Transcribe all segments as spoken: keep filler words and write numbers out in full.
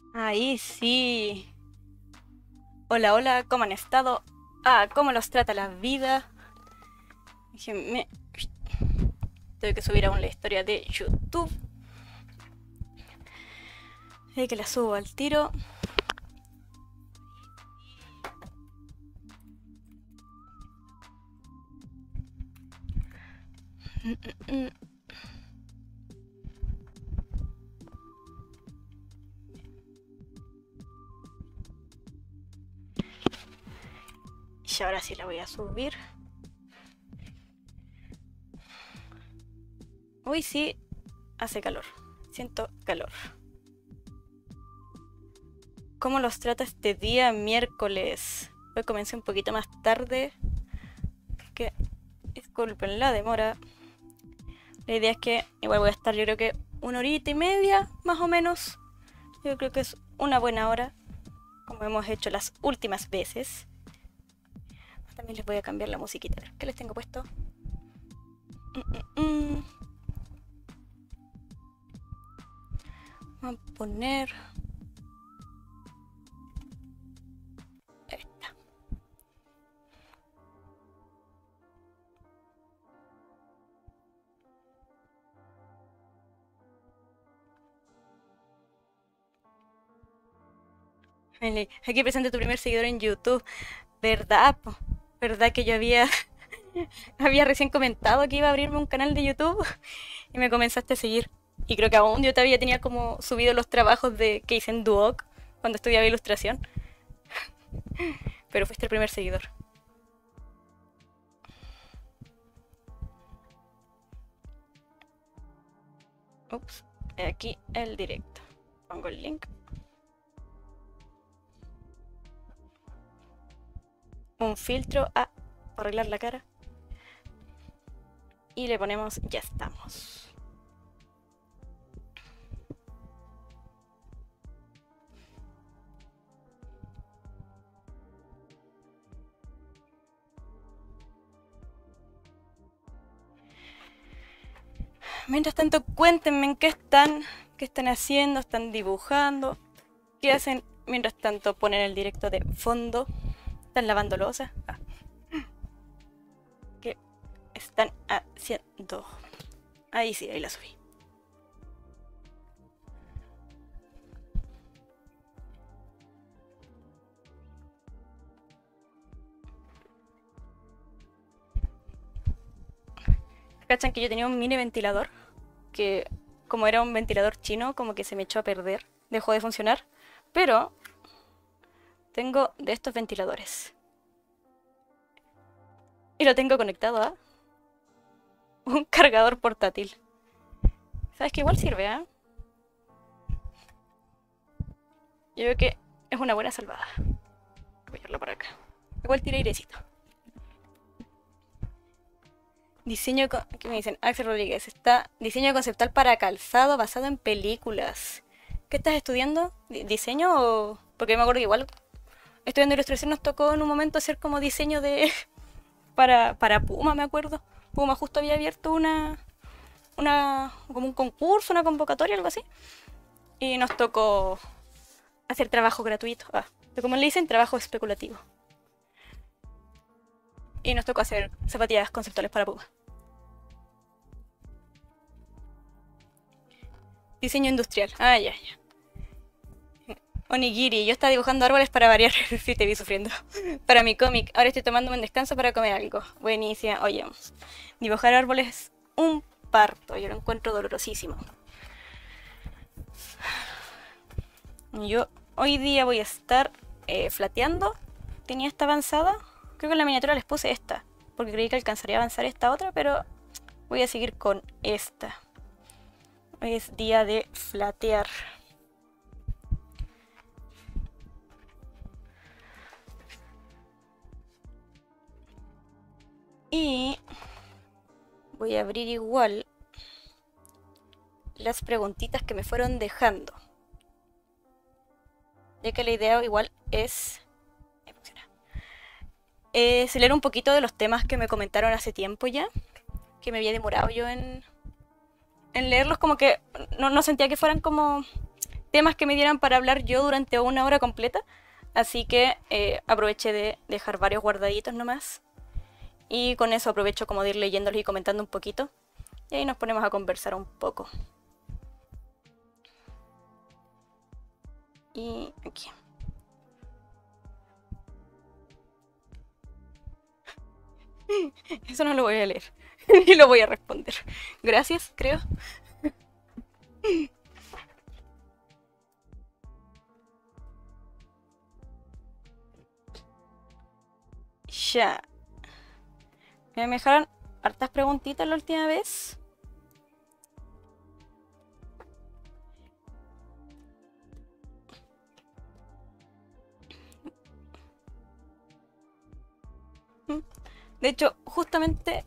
Ahí sí. Hola, hola, ¿cómo han estado? Ah, ¿cómo los trata la vida? Déjenme. Tengo que subir aún la historia de YouTube. Hay que la subo al tiro. Mm, mm, mm. Y ahora sí la voy a subir. Uy, sí, hace calor. Siento calor. ¿Cómo los trata este día miércoles? Hoy comencé un poquito más tarde. Que disculpen la demora. La idea es que igual voy a estar, yo creo que una horita y media, más o menos. Yo creo que es una buena hora, como hemos hecho las últimas veces. También les voy a cambiar la musiquita. ¿Qué les tengo puesto? Mm, mm, mm. Vamos a poner... esta. Aquí presente tu primer seguidor en YouTube. ¿Verdad? Po? ¿Verdad que yo había... había recién comentado que iba a abrirme un canal de YouTube? Y me comenzaste a seguir. Y creo que aún yo todavía tenía como subido los trabajos de que hice en Duoc cuando estudiaba ilustración. Pero fuiste el primer seguidor. Ups, aquí el directo. Pongo el link. Un filtro a arreglar la cara. Y le ponemos ya estamos. Mientras tanto, cuéntenme en qué están, qué están haciendo, están dibujando, qué hacen mientras tanto ponen el directo de fondo, están lavando losa, ah. ¿Qué están haciendo? Ahí sí, ahí la subí. ¿Cachan que yo tenía un mini ventilador? Que como era un ventilador chino, como que se me echó a perder, dejó de funcionar. Pero tengo de estos ventiladores. Y lo tengo conectado a un cargador portátil. ¿Sabes que igual sirve, eh? Yo creo que es una buena salvada. Voy a irlo por acá. Igual tira airecito. Diseño, ¿qué me dicen? Axel Rodríguez, está diseño conceptual para calzado basado en películas. ¿Qué estás estudiando? ¿Diseño o...? Porque me acuerdo que igual estudiando ilustración nos tocó en un momento hacer como diseño de... para, para Puma, me acuerdo. Puma justo había abierto una... una como un concurso, una convocatoria, algo así. Y nos tocó hacer trabajo gratuito. Ah, como le dicen, trabajo especulativo. Y nos tocó hacer zapatillas conceptuales para Puma. Diseño industrial. Ah, ya, ya. Onigiri. Yo estaba dibujando árboles para variar. Sí, te vi sufriendo. Para mi cómic. Ahora estoy tomándome un descanso para comer algo. Buenísima. Oye, dibujar árboles es un parto. Yo lo encuentro dolorosísimo. Yo hoy día voy a estar eh, flateando. Tenía esta avanzada. Creo que en la miniatura les puse esta. Porque creí que alcanzaría a avanzar esta otra. Pero voy a seguir con esta. Hoy es día de flatear. Y voy a abrir igual las preguntitas que me fueron dejando. Ya que la idea igual es... es leer un poquito de los temas que me comentaron hace tiempo ya. Que me había demorado yo en... en leerlos, como que no, no sentía que fueran como temas que me dieran para hablar yo durante una hora completa. Así que eh, aproveché de dejar varios guardaditos nomás. Y con eso aprovecho como de ir leyéndolos y comentando un poquito. Y ahí nos ponemos a conversar un poco. Y aquí. Eso no lo voy a leer. Ni lo voy a responder. Gracias, creo. Ya. Me dejaron hartas preguntitas la última vez. De hecho, justamente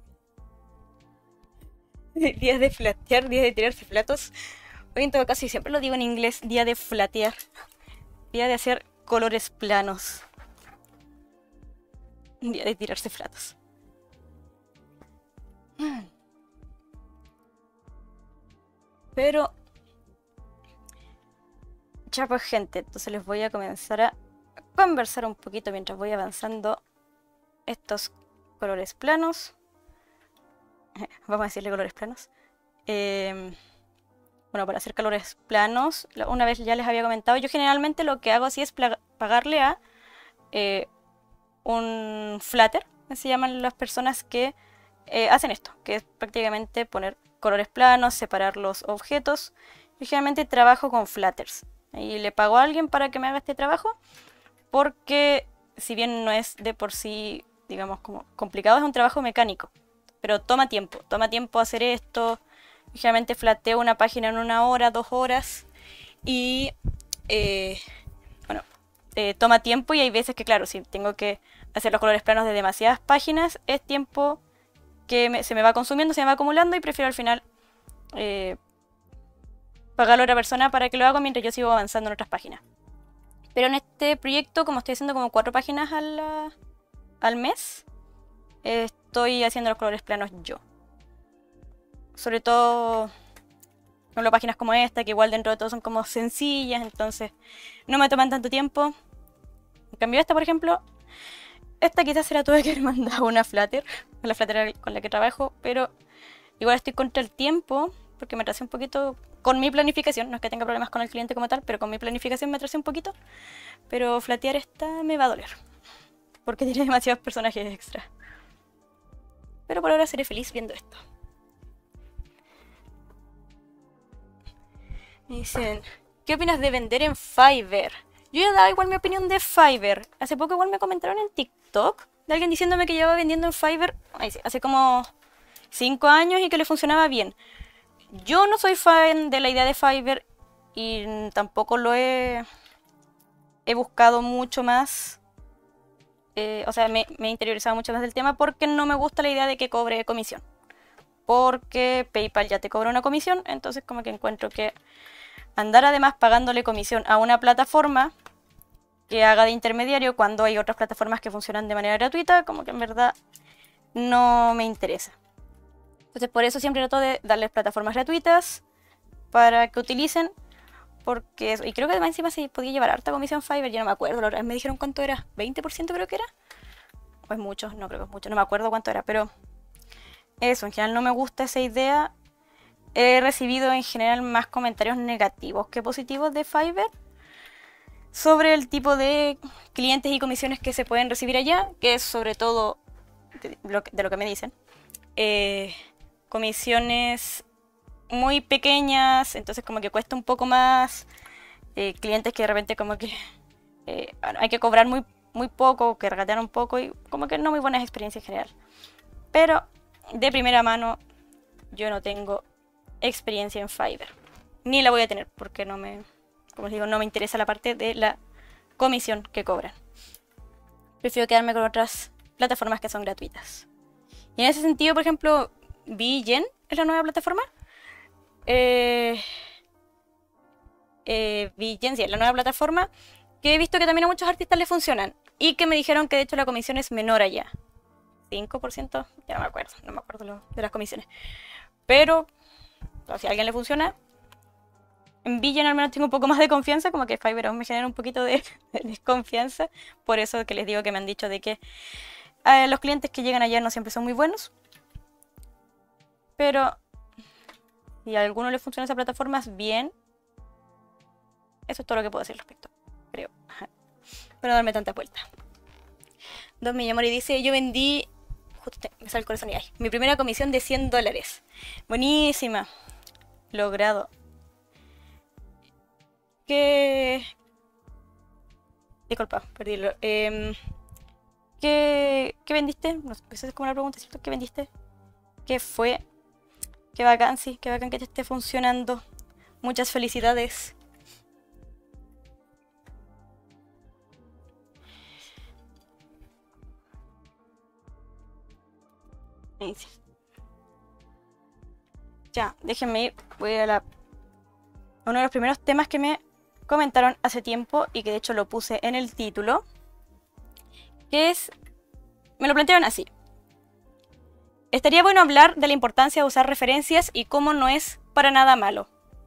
días de flatear, días de tirarse platos. Hoy en todo caso, y siempre lo digo en inglés, día de flatear. Día de hacer colores planos. Día de tirarse platos. Pero ya pues gente, entonces les voy a comenzar a conversar un poquito mientras voy avanzando estos colores planos. Vamos a decirle colores planos. Eh, bueno, para hacer colores planos, una vez ya les había comentado, yo generalmente lo que hago así es pagarle a eh, un flatter, se llaman las personas que eh, hacen esto, que es prácticamente poner colores planos, separar los objetos. Yo generalmente trabajo con flatters y le pago a alguien para que me haga este trabajo, porque si bien no es de por sí, digamos, como complicado, es un trabajo mecánico, pero toma tiempo, toma tiempo hacer esto. Generalmente flateo una página en una hora, dos horas, y eh, bueno, eh, toma tiempo, y hay veces que, claro, si tengo que hacer los colores planos de demasiadas páginas, es tiempo que me, se me va consumiendo, se me va acumulando, y prefiero al final eh, pagarle a otra persona para que lo haga mientras yo sigo avanzando en otras páginas. Pero en este proyecto, como estoy haciendo como cuatro páginas al, al mes, eh, estoy haciendo los colores planos yo. Sobre todo, por ejemplo, páginas como esta, que igual dentro de todo son como sencillas, entonces no me toman tanto tiempo. En cambio esta, por ejemplo, esta quizás se la tuve que haber mandado una Flutter, la Flutter con la que trabajo, pero igual estoy contra el tiempo, porque me atrasé un poquito con mi planificación. No es que tenga problemas con el cliente como tal, pero con mi planificación me atrasé un poquito. Pero flatear esta me va a doler, porque tiene demasiados personajes extra. Pero por ahora seré feliz viendo esto. Me dicen, ¿qué opinas de vender en Fiverr? Yo ya daba igual mi opinión de Fiverr. Hace poco igual me comentaron en TikTok de alguien diciéndome que llevaba vendiendo en Fiverr ay, sí, hace como cinco años y que le funcionaba bien. Yo no soy fan de la idea de Fiverr y tampoco lo he, he buscado mucho más. Eh, o sea, me, me he interiorizado mucho más del tema porque no me gusta la idea de que cobre comisión. Porque PayPal ya te cobra una comisión, entonces como que encuentro que andar además pagándole comisión a una plataforma que haga de intermediario cuando hay otras plataformas que funcionan de manera gratuita, como que en verdad no me interesa. Entonces por eso siempre trato de darles plataformas gratuitas para que utilicen, porque eso, y creo que además encima se podía llevar harta comisión Fiverr, ya no me acuerdo, la otra vez me dijeron cuánto era, veinte por ciento creo que era, o es mucho, no creo que es mucho, no me acuerdo cuánto era, pero eso, en general no me gusta esa idea. He recibido en general más comentarios negativos que positivos de Fiverr sobre el tipo de clientes y comisiones que se pueden recibir allá, que es sobre todo de lo que, de lo que me dicen. Eh, comisiones muy pequeñas, entonces como que cuesta un poco más. Eh, clientes que de repente como que eh, hay que cobrar muy, muy poco, que regatean un poco y como que no muy buenas experiencias en general. Pero de primera mano yo no tengo experiencia en Fiverr, ni la voy a tener porque no me, como les digo, no me interesa la parte de la comisión que cobran. Prefiero quedarme con otras plataformas que son gratuitas. Y en ese sentido, por ejemplo, VGen es la nueva plataforma. Eh, eh, VGen, sí, es la nueva plataforma que he visto que también a muchos artistas les funcionan y que me dijeron que de hecho la comisión es menor allá. cinco por ciento, ya no me acuerdo, no me acuerdo lo, de las comisiones. Pero, o si a alguien le funciona, En Villain al menos tengo un poco más de confianza, como que Fiverr aún me genera un poquito de, de desconfianza. Por eso que les digo que me han dicho de que eh, los clientes que llegan allá no siempre son muy buenos. Pero si a alguno le funciona esa plataforma, es bien. Eso es todo lo que puedo decir al respecto, creo. Para no darme tanta vuelta. Dos Millamori dice, yo vendí... Justo me sale el corazón y ay. Mi primera comisión de cien dólares. Buenísima. Logrado. ¿Qué...? Disculpa, perdílo. Eh, ¿qué... ¿Qué vendiste? No sé, esa es como la pregunta, ¿cierto? ¿Qué vendiste? ¿Qué fue? Qué bacán, sí. Qué bacán que te esté funcionando. Muchas felicidades. Ahí sí. Ya, déjenme ir. Voy a la... uno de los primeros temas que me comentaron hace tiempo y que de hecho lo puse en el título. Que es... Me lo plantearon así. Estaría bueno hablar de la importancia de usar referencias y cómo no es para nada malo.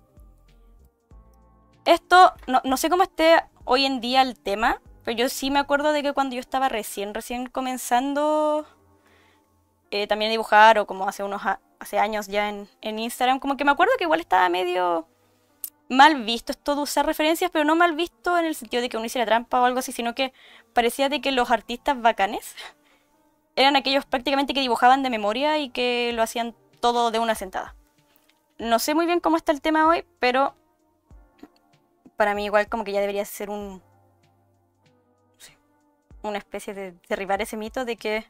Esto, no, no sé cómo esté hoy en día el tema, pero yo sí me acuerdo de que cuando yo estaba recién, recién comenzando eh, también a dibujar, o como hace unos hace años ya en, en Instagram, como que me acuerdo que igual estaba medio mal visto esto de usar referencias, pero no mal visto en el sentido de que uno hiciera trampa o algo así, sino que parecía de que los artistas bacanes eran aquellos prácticamente que dibujaban de memoria y que lo hacían todo de una sentada. No sé muy bien cómo está el tema hoy, pero para mí igual como que ya debería ser un... sí, una especie de derribar ese mito de que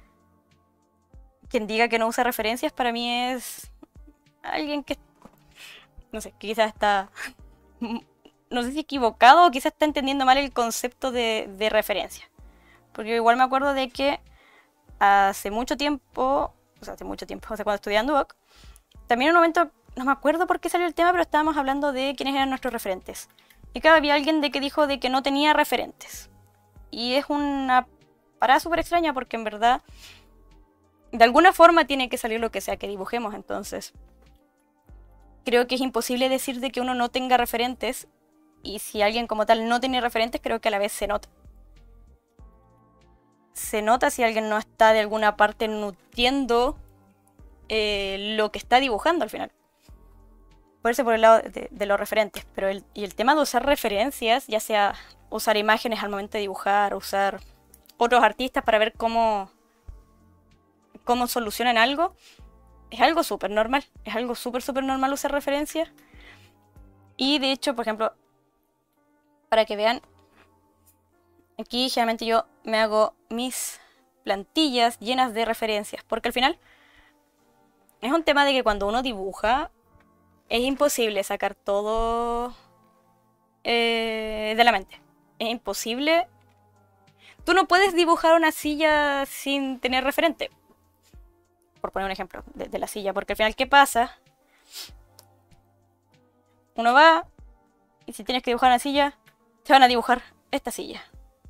quien diga que no usa referencias para mí es alguien que... no sé, que quizás está... no sé si equivocado o quizás está entendiendo mal el concepto de, de referencia. Porque igual me acuerdo de que hace mucho tiempo, o sea, hace mucho tiempo, o sea, cuando estudié en Duoc, también en un momento, no me acuerdo por qué salió el tema, pero estábamos hablando de quiénes eran nuestros referentes. Y claro, había alguien de que dijo de que no tenía referentes. Y es una parada súper extraña porque en verdad, de alguna forma tiene que salir lo que sea que dibujemos, entonces creo que es imposible decir de que uno no tenga referentes, y si alguien como tal no tiene referentes, creo que a la vez se nota. Se nota si alguien no está de alguna parte nutriendo eh, lo que está dibujando al final. Por eso por el lado de, de los referentes. Pero el, y el tema de usar referencias, ya sea usar imágenes al momento de dibujar, usar otros artistas para ver cómo, cómo solucionan algo, es algo súper normal. Es algo súper, súper normal usar referencias. Y de hecho, por ejemplo, para que vean, aquí generalmente yo me hago mis plantillas llenas de referencias, porque al final es un tema de que cuando uno dibuja es imposible sacar todo eh, de la mente. Es imposible. Tú no puedes dibujar una silla sin tener referente, por poner un ejemplo de, de la silla, porque al final, ¿qué pasa? Uno va y si tienes que dibujar una silla, te van a dibujar esta silla.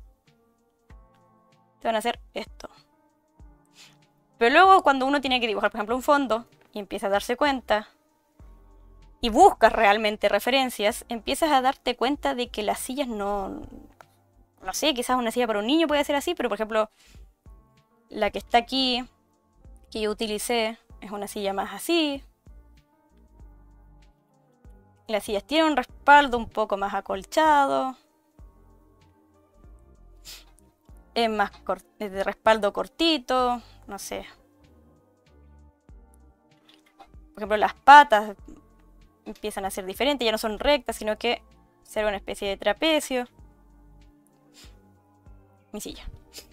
Te van a hacer esto. Pero luego cuando uno tiene que dibujar, por ejemplo, un fondo y empieza a darse cuenta y buscas realmente referencias, empiezas a darte cuenta de que las sillas no... no sé, quizás una silla para un niño puede ser así, pero por ejemplo, la que está aquí, que yo utilicé, es una silla más así. Las sillas tienen un respaldo un poco más acolchado. Es más es de respaldo cortito, no sé. Por ejemplo, las patas empiezan a ser diferentes, ya no son rectas, sino que será una especie de trapecio. Mi silla.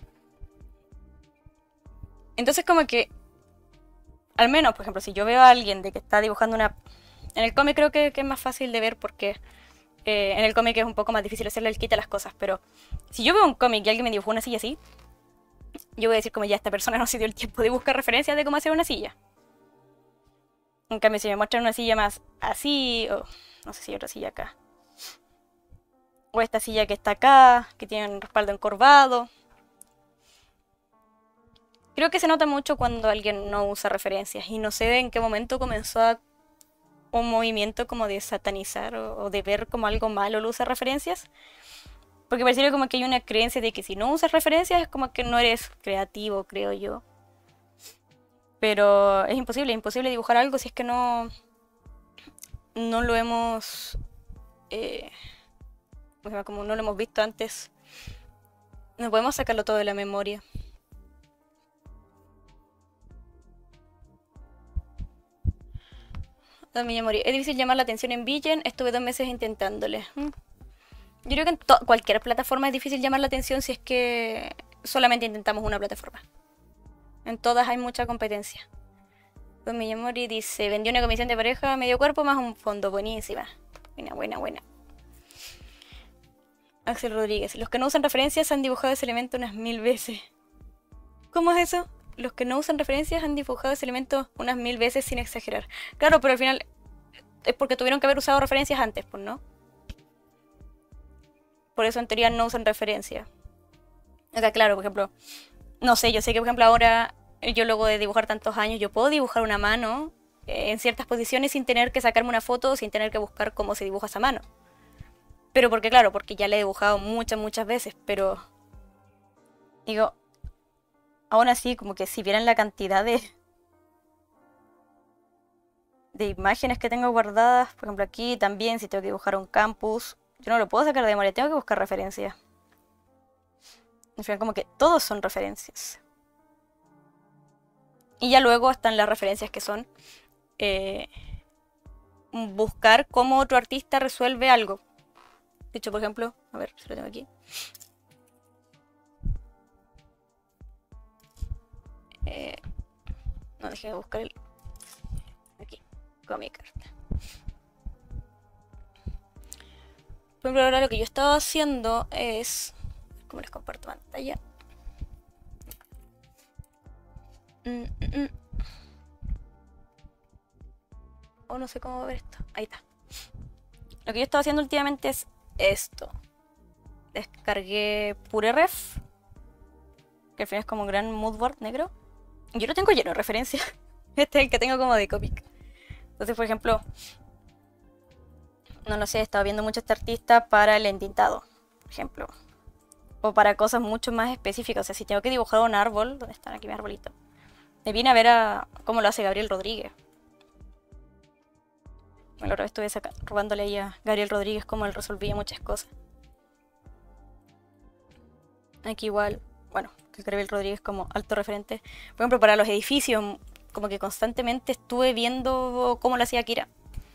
Entonces como que, al menos, por ejemplo, si yo veo a alguien de que está dibujando una... En el cómic creo que, que es más fácil de ver porque eh, en el cómic es un poco más difícil hacerle el quite a las cosas, pero si yo veo un cómic y alguien me dibujó una silla así, yo voy a decir como ya esta persona no se dio el tiempo de buscar referencias de cómo hacer una silla. En cambio, si me muestran una silla más así, o no sé si hay otra silla acá, o esta silla que está acá, que tiene un respaldo encorvado, creo que se nota mucho cuando alguien no usa referencias. Y no sé en qué momento comenzó a un movimiento como de satanizar o, o de ver como algo malo el usar referencias. Porque pareciera como que hay una creencia de que si no usas referencias es como que no eres creativo, creo yo. Pero es imposible, es imposible dibujar algo si es que no, no lo hemos... eh, o sea, como no lo hemos visto antes. No podemos sacarlo todo de la memoria. Ah, mi memoria. Es difícil llamar la atención en Villen, estuve dos meses intentándole. Mm. Yo creo que en to- cualquier plataforma es difícil llamar la atención si es que solamente intentamos una plataforma. En todas hay mucha competencia. Pues mi Mori dice, vendió una comisión de pareja, medio cuerpo más un fondo. Buenísima. Buena, buena, buena. Axel Rodríguez. Los que no usan referencias han dibujado ese elemento unas mil veces. ¿Cómo es eso? Los que no usan referencias han dibujado ese elemento unas mil veces sin exagerar. Claro, pero al final es porque tuvieron que haber usado referencias antes, pues, ¿no? Por eso en teoría no usan referencias. O sea, claro, por ejemplo, no sé, yo sé que por ejemplo ahora yo luego de dibujar tantos años, yo puedo dibujar una mano eh, en ciertas posiciones sin tener que sacarme una foto, sin tener que buscar cómo se dibuja esa mano. Pero porque claro, porque ya la he dibujado muchas, muchas veces, pero digo, aún así, como que si vieran la cantidad de, de imágenes que tengo guardadas, por ejemplo aquí también, si tengo que dibujar un campus, yo no lo puedo sacar de memoria, tengo que buscar referencias. Al final como que todos son referencias. Y ya luego están las referencias que son eh, buscar cómo otro artista resuelve algo. De hecho, por ejemplo, a ver si lo tengo aquí. Eh, no, dejé de buscar el... Aquí, Comic Art. Por ejemplo, ahora lo que yo estaba haciendo es... ¿Cómo les comparto pantalla? Mm, mm, mm. Oh, no sé cómo ver esto. Ahí está. Lo que yo estaba haciendo últimamente es esto. Descargué PureRef, que al final es como un gran moodboard negro. Yo lo tengo lleno de referencias. Este es el que tengo como de Copic. Entonces, por ejemplo, no lo sé, he estado viendo mucho a este artista para el entintado, por ejemplo. O para cosas mucho más específicas. O sea, si tengo que dibujar un árbol, ¿dónde están aquí mis arbolitos? Me vine a ver a cómo lo hace Gabriel Rodríguez. Bueno, ahora estuve saca, robándole ahí a Gabriel Rodríguez cómo él resolvía muchas cosas. Aquí igual, bueno, que Gabriel Rodríguez como alto referente. Por ejemplo, para los edificios, como que constantemente estuve viendo cómo lo hacía Akira.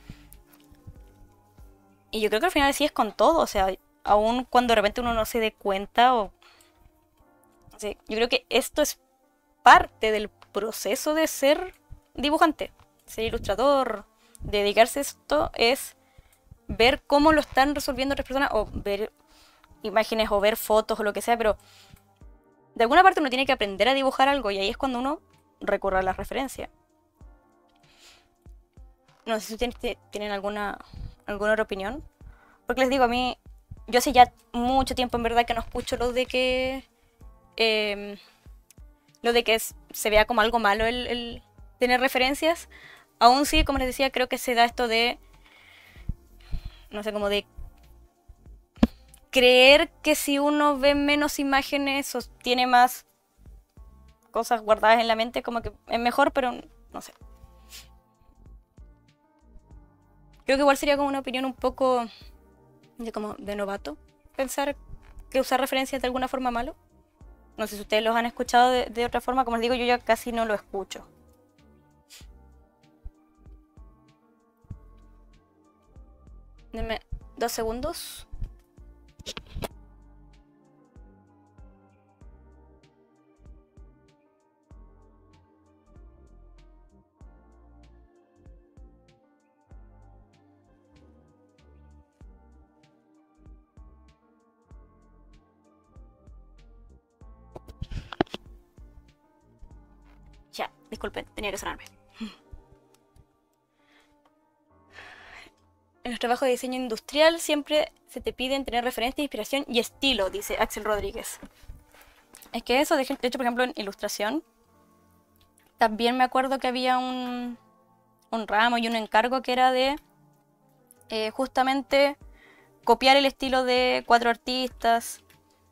Y yo creo que al final así es con todo, o sea, aun cuando de repente uno no se dé cuenta o... O sea, yo creo que esto es parte del proceso de ser dibujante, ser ilustrador, dedicarse a esto es ver cómo lo están resolviendo otras personas o ver imágenes o ver fotos o lo que sea, pero de alguna parte uno tiene que aprender a dibujar algo y ahí es cuando uno recurre a la referencia. No sé si ustedes tienen alguna, alguna otra opinión. Porque les digo, a mí, yo hace ya mucho tiempo en verdad que no escucho lo de que... Eh, lo de que es, se vea como algo malo el, el tener referencias. Aún sí, como les decía, creo que se da esto de... No sé, como de... creer que si uno ve menos imágenes o tiene más cosas guardadas en la mente, como que es mejor, pero no sé. Creo que igual sería como una opinión un poco de como de novato pensar que usar referencias de alguna forma malo. No sé si ustedes los han escuchado de, de otra forma, como les digo, yo ya casi no lo escucho. Denme dos segundos. Ya, disculpen, tenía que sonarme. En los trabajos de diseño industrial siempre se te piden tener referencia, inspiración y estilo, dice Axel Rodríguez. Es que eso, de hecho, por ejemplo, en ilustración, también me acuerdo que había un, un ramo y un encargo que era de eh, justamente copiar el estilo de cuatro artistas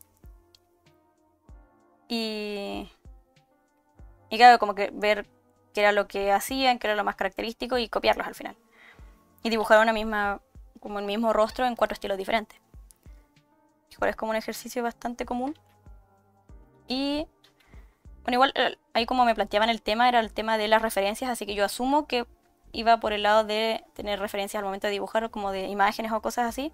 y, y claro, como que ver qué era lo que hacían, qué era lo más característico y copiarlos al final. Y dibujar una misma, como el mismo rostro en cuatro estilos diferentes. Igual es como un ejercicio bastante común. Y bueno, igual ahí como me planteaban el tema, era el tema de las referencias, así que yo asumo que iba por el lado de tener referencias al momento de dibujar, como de imágenes o cosas así.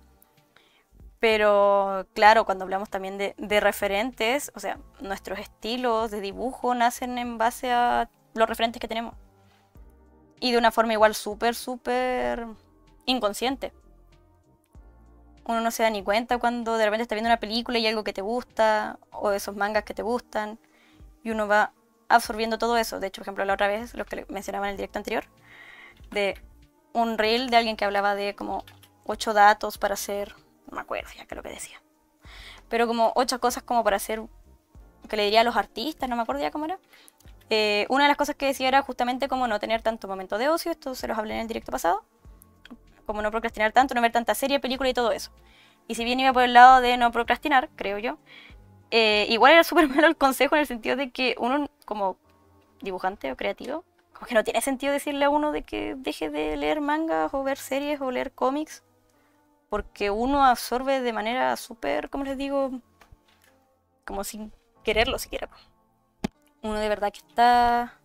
Pero claro, cuando hablamos también de, de referentes, o sea, nuestros estilos de dibujo nacen en base a los referentes que tenemos. Y de una forma igual súper, súper inconsciente. Uno no se da ni cuenta cuando de repente está viendo una película y hay algo que te gusta, o esos mangas que te gustan, y uno va absorbiendo todo eso. De hecho, por ejemplo, la otra vez, lo que mencionaba en el directo anterior, de un reel de alguien que hablaba de como ocho datos para hacer, no me acuerdo ya qué es lo que decía, pero como ocho cosas como para hacer, que le diría a los artistas, no me acuerdo ya cómo era. Eh, una de las cosas que decía era justamente como no tener tanto momento de ocio, esto se los hablé en el directo pasado, como no procrastinar tanto, no ver tanta serie, película y todo eso. Y si bien iba por el lado de no procrastinar, creo yo, eh, igual era súper malo el consejo en el sentido de que uno como dibujante o creativo, como que no tiene sentido decirle a uno de que deje de leer mangas o ver series o leer cómics, porque uno absorbe de manera súper, como les digo, como sin quererlo siquiera. Uno de verdad que está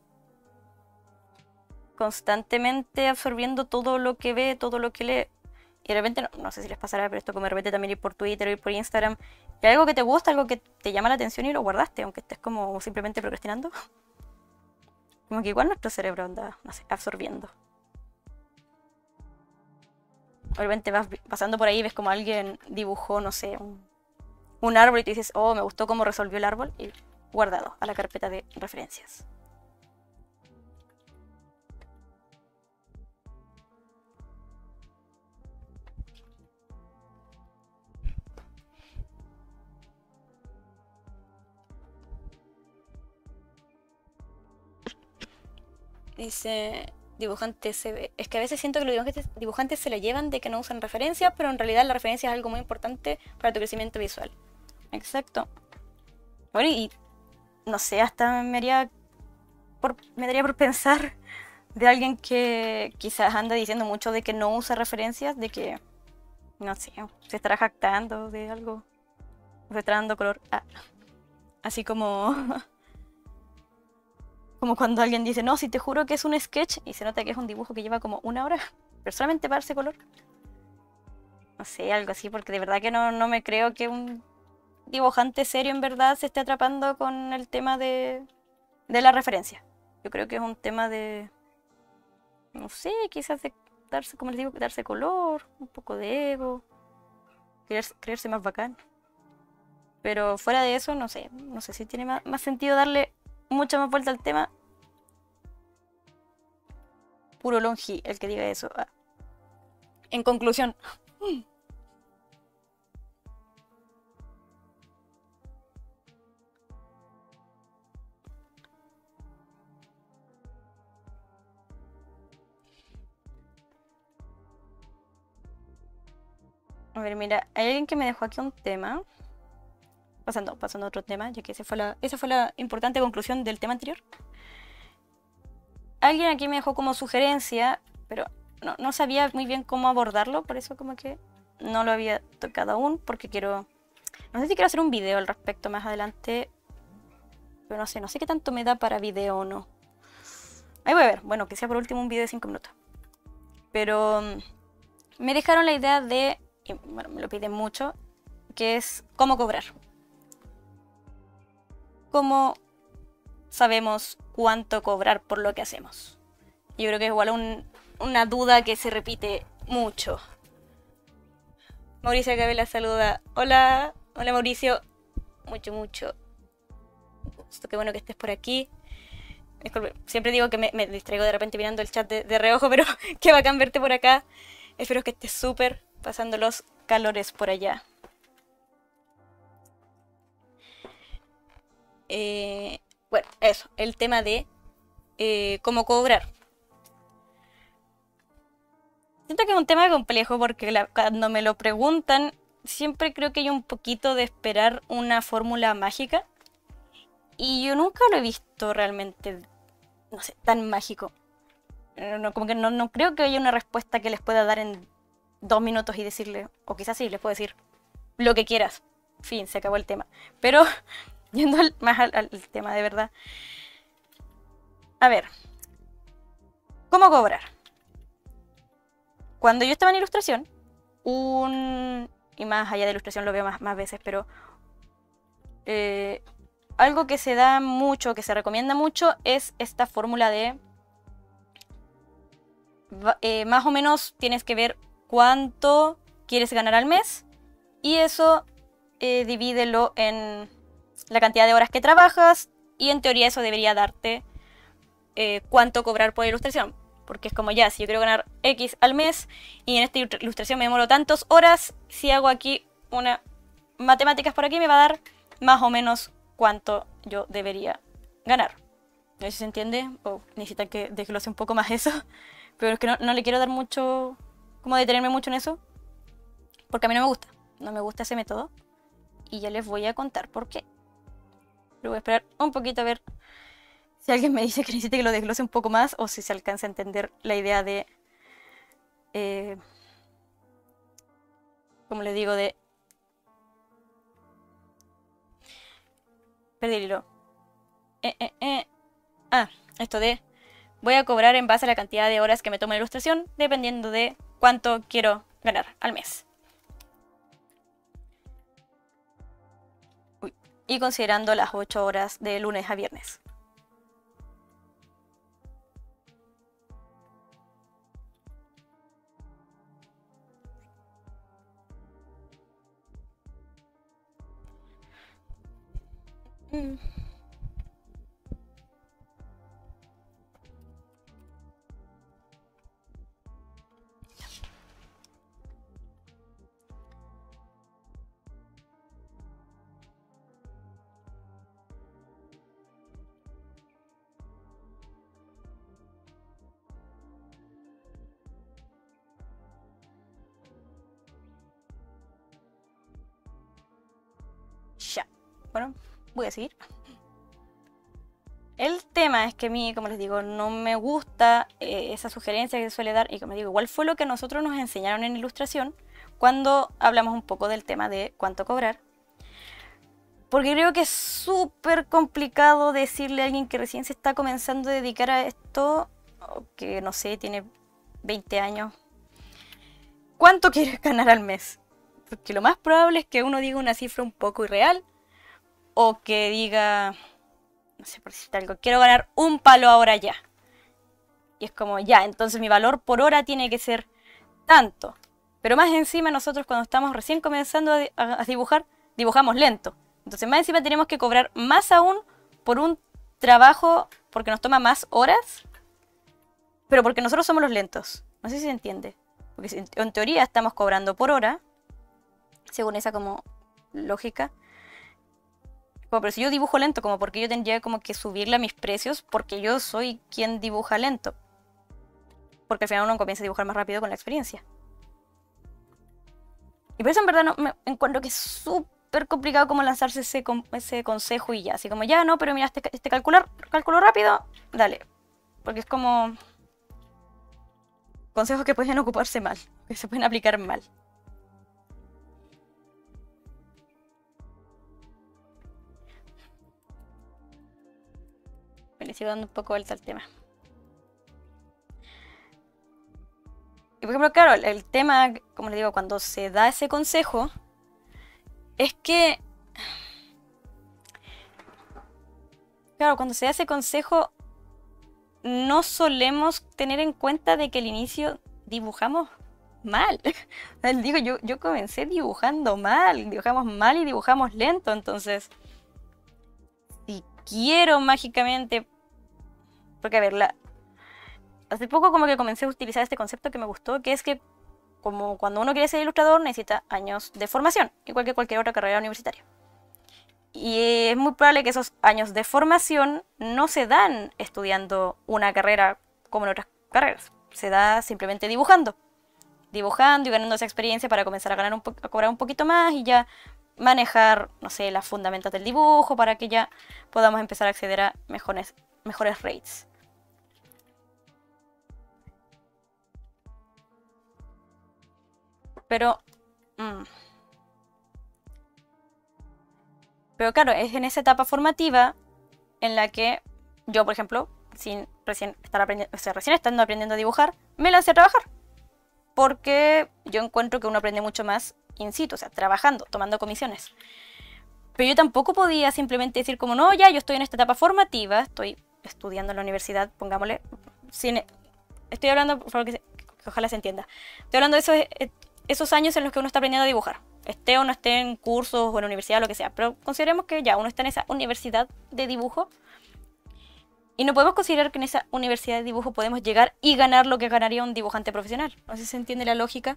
constantemente absorbiendo todo lo que ve, todo lo que lee. Y de repente, no, no sé si les pasará, pero esto como de repente también ir por Twitter o ir por Instagram, y algo que te gusta, algo que te llama la atención y lo guardaste, aunque estés como simplemente procrastinando. Como que igual nuestro cerebro anda, no sé, absorbiendo. De repente vas pasando por ahí y ves como alguien dibujó, no sé, un, un árbol y te dices, oh, me gustó cómo resolvió el árbol, y guardado a la carpeta de referencias. Dice, dibujantes se ve. Es que a veces siento que los dibujantes, dibujantes se le llevan de que no usan referencias, pero en realidad la referencia es algo muy importante para tu crecimiento visual. Exacto. Bueno, y no sé, hasta me haría por, me daría por pensar de alguien que quizás anda diciendo mucho de que no usa referencias, de que, no sé, se estará jactando de algo, se estará dando color. Ah, así como como cuando alguien dice, no, si te juro que es un sketch y se nota que es un dibujo que lleva como una hora, pero solamente para ese color. No sé, algo así, porque de verdad que no, no me creo que un dibujante serio en verdad se esté atrapando con el tema de, de la referencia. Yo creo que es un tema de, no sé, quizás de darse, como les digo, darse color, un poco de ego, creerse, creerse más bacán. Pero fuera de eso, no sé, no sé si tiene más, más sentido darle mucha más vuelta al tema. Puro longi el que diga eso. Ah. En conclusión. A ver, mira, hay alguien que me dejó aquí un tema. Pasando, pasando a otro tema, ya que esa fue la, esa fue la importante conclusión del tema anterior. Alguien aquí me dejó como sugerencia, pero no, no sabía muy bien cómo abordarlo, por eso como que no lo había tocado aún, porque quiero... No sé si quiero hacer un video al respecto más adelante, pero no sé, no sé qué tanto me da para video o no. Ahí voy a ver, bueno, que sea por último un video de cinco minutos. Pero mm, me dejaron la idea de, y bueno, me lo piden mucho, que es cómo cobrar. Cómo sabemos cuánto cobrar por lo que hacemos. Yo creo que es igual un, una duda que se repite mucho. Mauricio Gabela saluda. Hola, hola Mauricio. Mucho, mucho gusto, qué bueno que estés por aquí. Disculpe, siempre digo que me, me distraigo de repente mirando el chat de, de reojo, pero qué bacán verte por acá. Espero que estés súper pasando los calores por allá. Eh, bueno, eso, el tema de eh, cómo cobrar. Siento que es un tema complejo porque la- cuando me lo preguntan, siempre creo que hay un poquito de esperar una fórmula mágica. Y yo nunca lo he visto realmente, no sé, tan mágico. Eh, no, como que no, no creo que haya una respuesta que les pueda dar en dos minutos y decirle, o quizás sí, les puedo decir lo que quieras. Fin, se acabó el tema. Pero, yendo al- más al, al tema de verdad. A ver, ¿cómo cobrar? Cuando yo estaba en ilustración, un... y más allá de ilustración lo veo más, más veces, pero... eh, algo que se da mucho, que se recomienda mucho, es esta fórmula de... va- eh, más o menos tienes que ver cuánto quieres ganar al mes y eso eh, divídelo en la cantidad de horas que trabajas y en teoría eso debería darte eh, cuánto cobrar por ilustración. Porque es como ya, si yo quiero ganar X al mes y en esta ilustra- ilustración me demoro tantas horas, si hago aquí una matemáticas por aquí me va a dar más o menos cuánto yo debería ganar. No sé si se entiende o necesitan que desglose un poco más eso. Pero es que no, no le quiero dar mucho, como detenerme mucho en eso, porque a mí no me gusta. No me gusta ese método. Y ya les voy a contar por qué. Pero voy a esperar un poquito a ver si alguien me dice que necesite que lo desglose un poco más o si se alcanza a entender la idea de, eh, como les digo, de... Perdí el hilo. Eh, eh, eh. Ah, esto de... Voy a cobrar en base a la cantidad de horas que me toma la ilustración, dependiendo de cuánto quiero ganar al mes. Uy, y considerando las ocho horas de lunes a viernes. Mm. Ya. Bueno, voy a seguir. El tema es que a mí, como les digo, no me gusta eh, esa sugerencia que suele dar. Y como les digo, igual fue lo que nosotros nos enseñaron en ilustración cuando hablamos un poco del tema de cuánto cobrar. Porque creo que es súper complicado decirle a alguien que recién se está comenzando a dedicar a esto, o que no sé, tiene veinte años, ¿cuánto quieres ganar al mes? Porque lo más probable es que uno diga una cifra un poco irreal o que diga, no sé por decirte algo, quiero ganar un palo ahora ya. Y es como, ya, entonces mi valor por hora tiene que ser tanto. Pero más encima nosotros cuando estamos recién comenzando a, di- a- a dibujar, dibujamos lento. Entonces más encima tenemos que cobrar más aún por un trabajo porque nos toma más horas, pero porque nosotros somos los lentos. No sé si se entiende. Porque si- en teoría estamos cobrando por hora, según esa como lógica. Como, pero si yo dibujo lento, como porque yo tendría como que subirle a mis precios porque yo soy quien dibuja lento. Porque al final uno comienza a dibujar más rápido con la experiencia. Y por eso en verdad no, me encuentro que es súper complicado como lanzarse ese, con- ese consejo y ya. Así como, ya no, pero mira, este, este calcular, cálculo rápido, dale. Porque es como consejos que pueden ocuparse mal, que se pueden aplicar mal. Me le sigo dando un poco vuelta al tema. Y por ejemplo, claro, el, el tema, como les digo, cuando se da ese consejo, es que, claro, cuando se da ese consejo, no solemos tener en cuenta de que al inicio dibujamos mal. Les digo, yo, yo comencé dibujando mal, dibujamos mal y dibujamos lento, entonces, si quiero mágicamente, porque a ver, la, hace poco como que comencé a utilizar este concepto que me gustó, que es que como cuando uno quiere ser ilustrador necesita años de formación, igual que cualquier otra carrera universitaria. Y es muy probable que esos años de formación no se dan estudiando una carrera como en otras carreras, se da simplemente dibujando. dibujando y ganando esa experiencia para comenzar a ganar un po- a cobrar un poquito más y ya manejar, no sé, las fundamentos del dibujo para que ya podamos empezar a acceder a mejores, mejores rates. Pero, mm, pero claro, es en esa etapa formativa en la que yo, por ejemplo, sin recién estar aprendiendo, o sea, recién estando aprendiendo a dibujar, me lancé a trabajar. Porque yo encuentro que uno aprende mucho más in situ, o sea, trabajando, tomando comisiones. Pero yo tampoco podía simplemente decir como, no, ya, yo estoy en esta etapa formativa, estoy estudiando en la universidad, pongámosle, sin, estoy hablando, por favor, que, se, que ojalá se entienda, estoy hablando de esos, esos años en los que uno está aprendiendo a dibujar, esté o no esté en cursos o en universidad, lo que sea, pero consideremos que ya uno está en esa universidad de dibujo y no podemos considerar que en esa universidad de dibujo podemos llegar y ganar lo que ganaría un dibujante profesional. No sé si se entiende la lógica.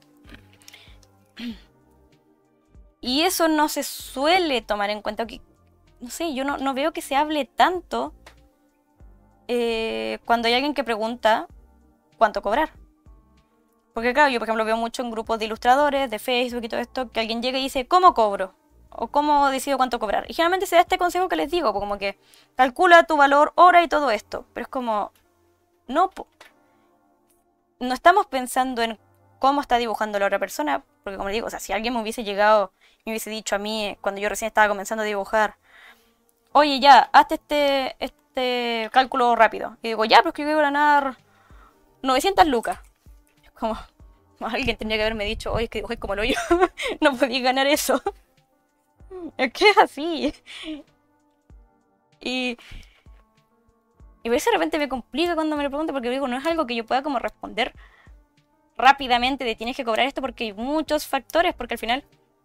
Y eso no se suele tomar en cuenta. Que, no sé, yo no, no veo que se hable tanto eh, cuando hay alguien que pregunta cuánto cobrar. Porque claro, yo por ejemplo veo mucho en grupos de ilustradores, de Facebook y todo esto, que alguien llega y dice, ¿cómo cobro? O cómo decido cuánto cobrar. Y generalmente se da este consejo que les digo, como que calcula tu valor hora y todo esto. Pero es como, no, po. No estamos pensando en cómo está dibujando la otra persona. Porque como les digo, o sea, si alguien me hubiese llegado y me hubiese dicho a mí, eh, cuando yo recién estaba comenzando a dibujar, oye ya, hazte este, este cálculo rápido. Y digo, ya, pero es que yo voy a ganar novecientas lucas. Es como, alguien tendría que haberme dicho, oye, es que dibujé como lo yo. No podía ganar eso. Es que es así. Y, y por eso de repente me complica cuando me lo pregunto, porque digo, no es algo que yo pueda como responder rápidamente de tienes que cobrar esto, porque hay muchos factores, porque al final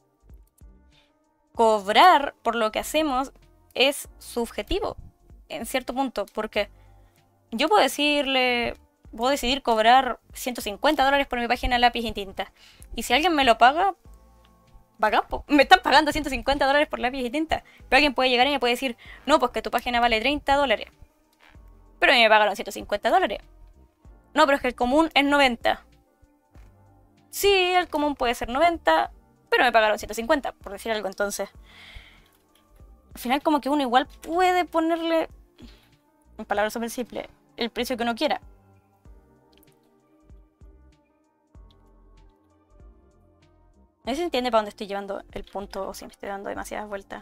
cobrar por lo que hacemos es subjetivo, en cierto punto, porque yo puedo decirle, puedo decidir cobrar ciento cincuenta dólares por mi página lápiz y tinta, y si alguien me lo paga, bacán, me están pagando ciento cincuenta dólares por lápiz y tinta. Pero alguien puede llegar y me puede decir, no, pues que tu página vale treinta dólares. Pero a mí me pagaron ciento cincuenta dólares. No, pero es que el común es noventa. Sí, el común puede ser noventa, pero me pagaron ciento cincuenta, por decir algo. Entonces, al final como que uno igual puede ponerle, en palabras súper simples, el precio que uno quiera. No sé si se entiende para dónde estoy llevando el punto o si me estoy dando demasiadas vueltas.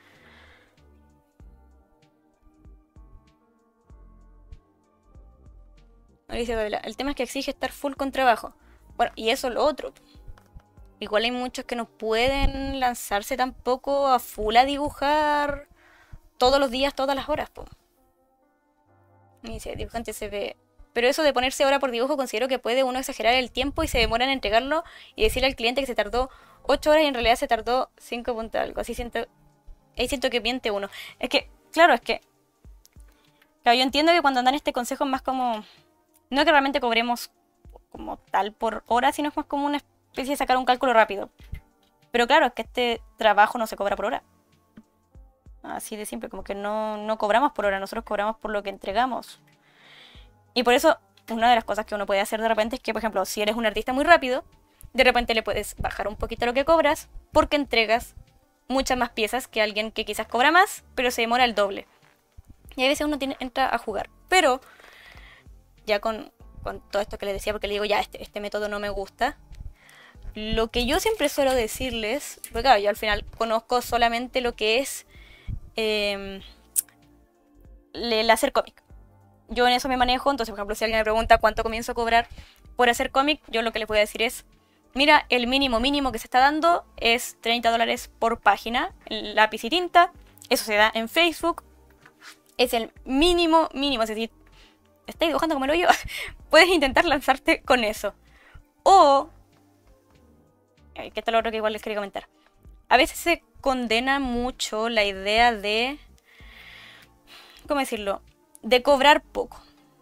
El tema es que exige estar full con trabajo. Bueno, y eso es lo otro. Igual hay muchos que no pueden lanzarse tampoco a full a dibujar todos los días, todas las horas, po. Y dice, el dibujante se ve. Pero eso de ponerse hora por dibujo, considero que puede uno exagerar el tiempo y se demora en entregarlo y decirle al cliente que se tardó ocho horas y en realidad se tardó cinco puntos algo. Así siento. Ahí siento que miente uno. Es que, claro, es que. Claro, yo entiendo que cuando dan este consejo es más como. No que realmente cobremos como tal por hora, sino es más como una especie de sacar un cálculo rápido. Pero claro, es que este trabajo no se cobra por hora. Así de simple, como que no, no cobramos por hora, nosotros cobramos por lo que entregamos. Y por eso, una de las cosas que uno puede hacer de repente es que, por ejemplo, si eres un artista muy rápido, de repente le puedes bajar un poquito lo que cobras porque entregas muchas más piezas que alguien que quizás cobra más, pero se demora el doble. Y a veces uno tiene, entra a jugar. Pero, ya con, con todo esto que les decía, porque le digo, ya, este, este método no me gusta. Lo que yo siempre suelo decirles, porque claro, yo al final conozco solamente lo que es eh, el hacer cómic. Yo en eso me manejo, entonces por ejemplo si alguien me pregunta cuánto comienzo a cobrar por hacer cómic, yo lo que les voy a decir es, mira, el mínimo mínimo que se está dando es treinta dólares por página, lápiz y tinta, eso se da en Facebook, es el mínimo mínimo, es decir, estáis dibujando como lo yo, puedes intentar lanzarte con eso. O, que esto es lo otro que igual les quería comentar, a veces se condena mucho la idea de, ¿cómo decirlo?, de cobrar poco,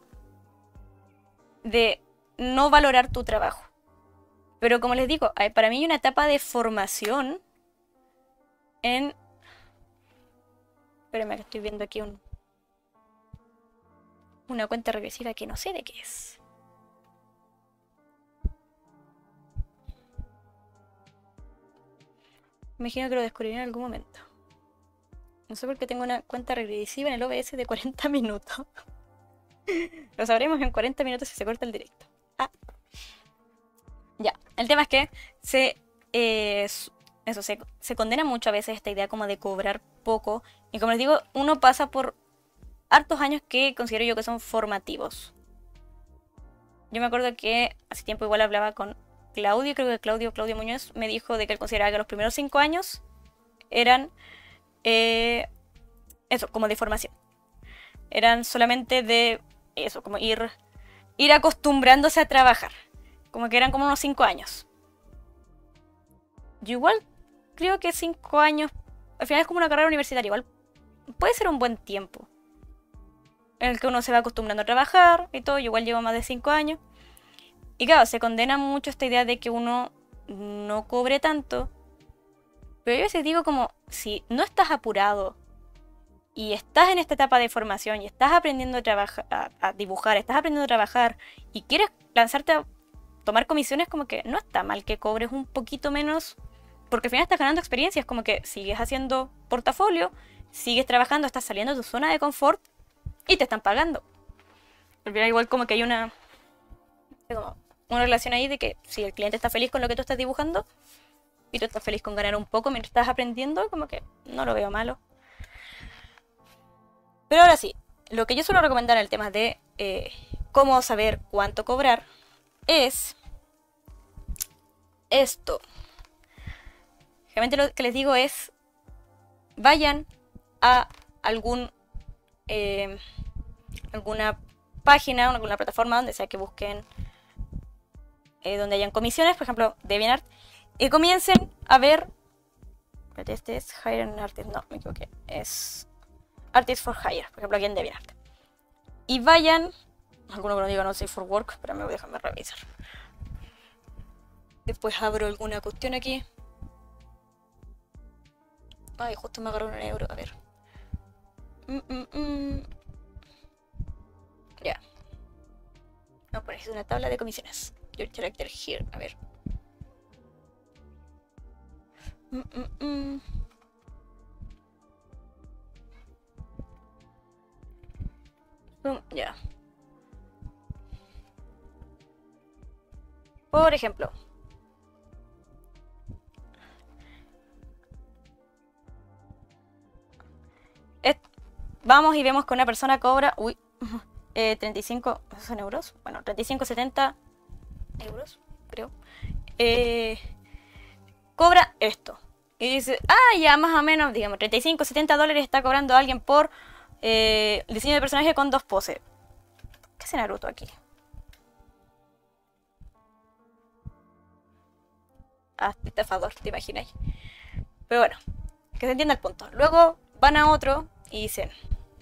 de no valorar tu trabajo. Pero como les digo, para mí hay una etapa de formación en... Espérenme que estoy viendo aquí un... una cuenta regresiva que no sé de qué es. Me imagino que lo descubriré en algún momento. No sé por qué tengo una cuenta regresiva en el O B S de cuarenta minutos. Lo sabremos en cuarenta minutos si se corta el directo. Ah. Ya, el tema es que se, eh, eso, se, se condena mucho a veces esta idea como de cobrar poco. Y como les digo, uno pasa por hartos años que considero yo que son formativos. Yo me acuerdo que hace tiempo igual hablaba con Claudio, creo que Claudio, Claudio Muñoz me dijo de que él consideraba que los primeros cinco años eran, eh, eso, como de formación. Eran solamente de, eso, como ir, ir acostumbrándose a trabajar. Como que eran como unos cinco años. Yo igual creo que cinco años, al final es como una carrera universitaria, igual puede ser un buen tiempo. En el que uno se va acostumbrando a trabajar y todo, yo igual llevo más de cinco años. Y claro, se condena mucho esta idea de que uno no cobre tanto. Pero yo a veces digo como, si no estás apurado y estás en esta etapa de formación y estás aprendiendo a, trabajar, a, a dibujar, estás aprendiendo a trabajar y quieres lanzarte a tomar comisiones, como que no está mal que cobres un poquito menos, porque al final estás ganando experiencias, como que sigues haciendo portafolio, sigues trabajando, estás saliendo de tu zona de confort y te están pagando. Al final igual como que hay una, como una relación ahí de que si el cliente está feliz con lo que tú estás dibujando y tú estás feliz con ganar un poco mientras estás aprendiendo, como que no lo veo malo. Pero ahora sí, lo que yo suelo recomendar en el tema de eh, cómo saber cuánto cobrar es esto. Realmente lo que les digo es, vayan a algún eh, alguna página, alguna plataforma donde sea que busquen, eh, donde hayan comisiones, por ejemplo DeviantArt, y comiencen a ver, este es Hire an Artist, no, me equivoqué, es Artist for Hire, por ejemplo aquí en DeviantArt, y vayan, alguno que no diga no sé for work, pero me voy a dejarme revisar, después abro alguna cuestión aquí. Ay, justo me agarró un euro, a ver. Mm, mm, mm. Ya. Yeah. No, ponéis una tabla de comisiones. Your character here, a ver. Mm, mm, mm. Mm, ya. Yeah. Por ejemplo. Vamos y vemos que una persona cobra, uy, eh, treinta y cinco, ¿esos son euros? Bueno, treinta y cinco, setenta euros, creo. Eh, cobra esto. Y dice, ah, ya más o menos, digamos, treinta y cinco, setenta dólares está cobrando alguien por eh, diseño de personaje con dos poses. ¿Qué hace Naruto aquí? Ah, estafador, te imagináis. Pero bueno, que se entienda el punto. Luego van a otro y dicen,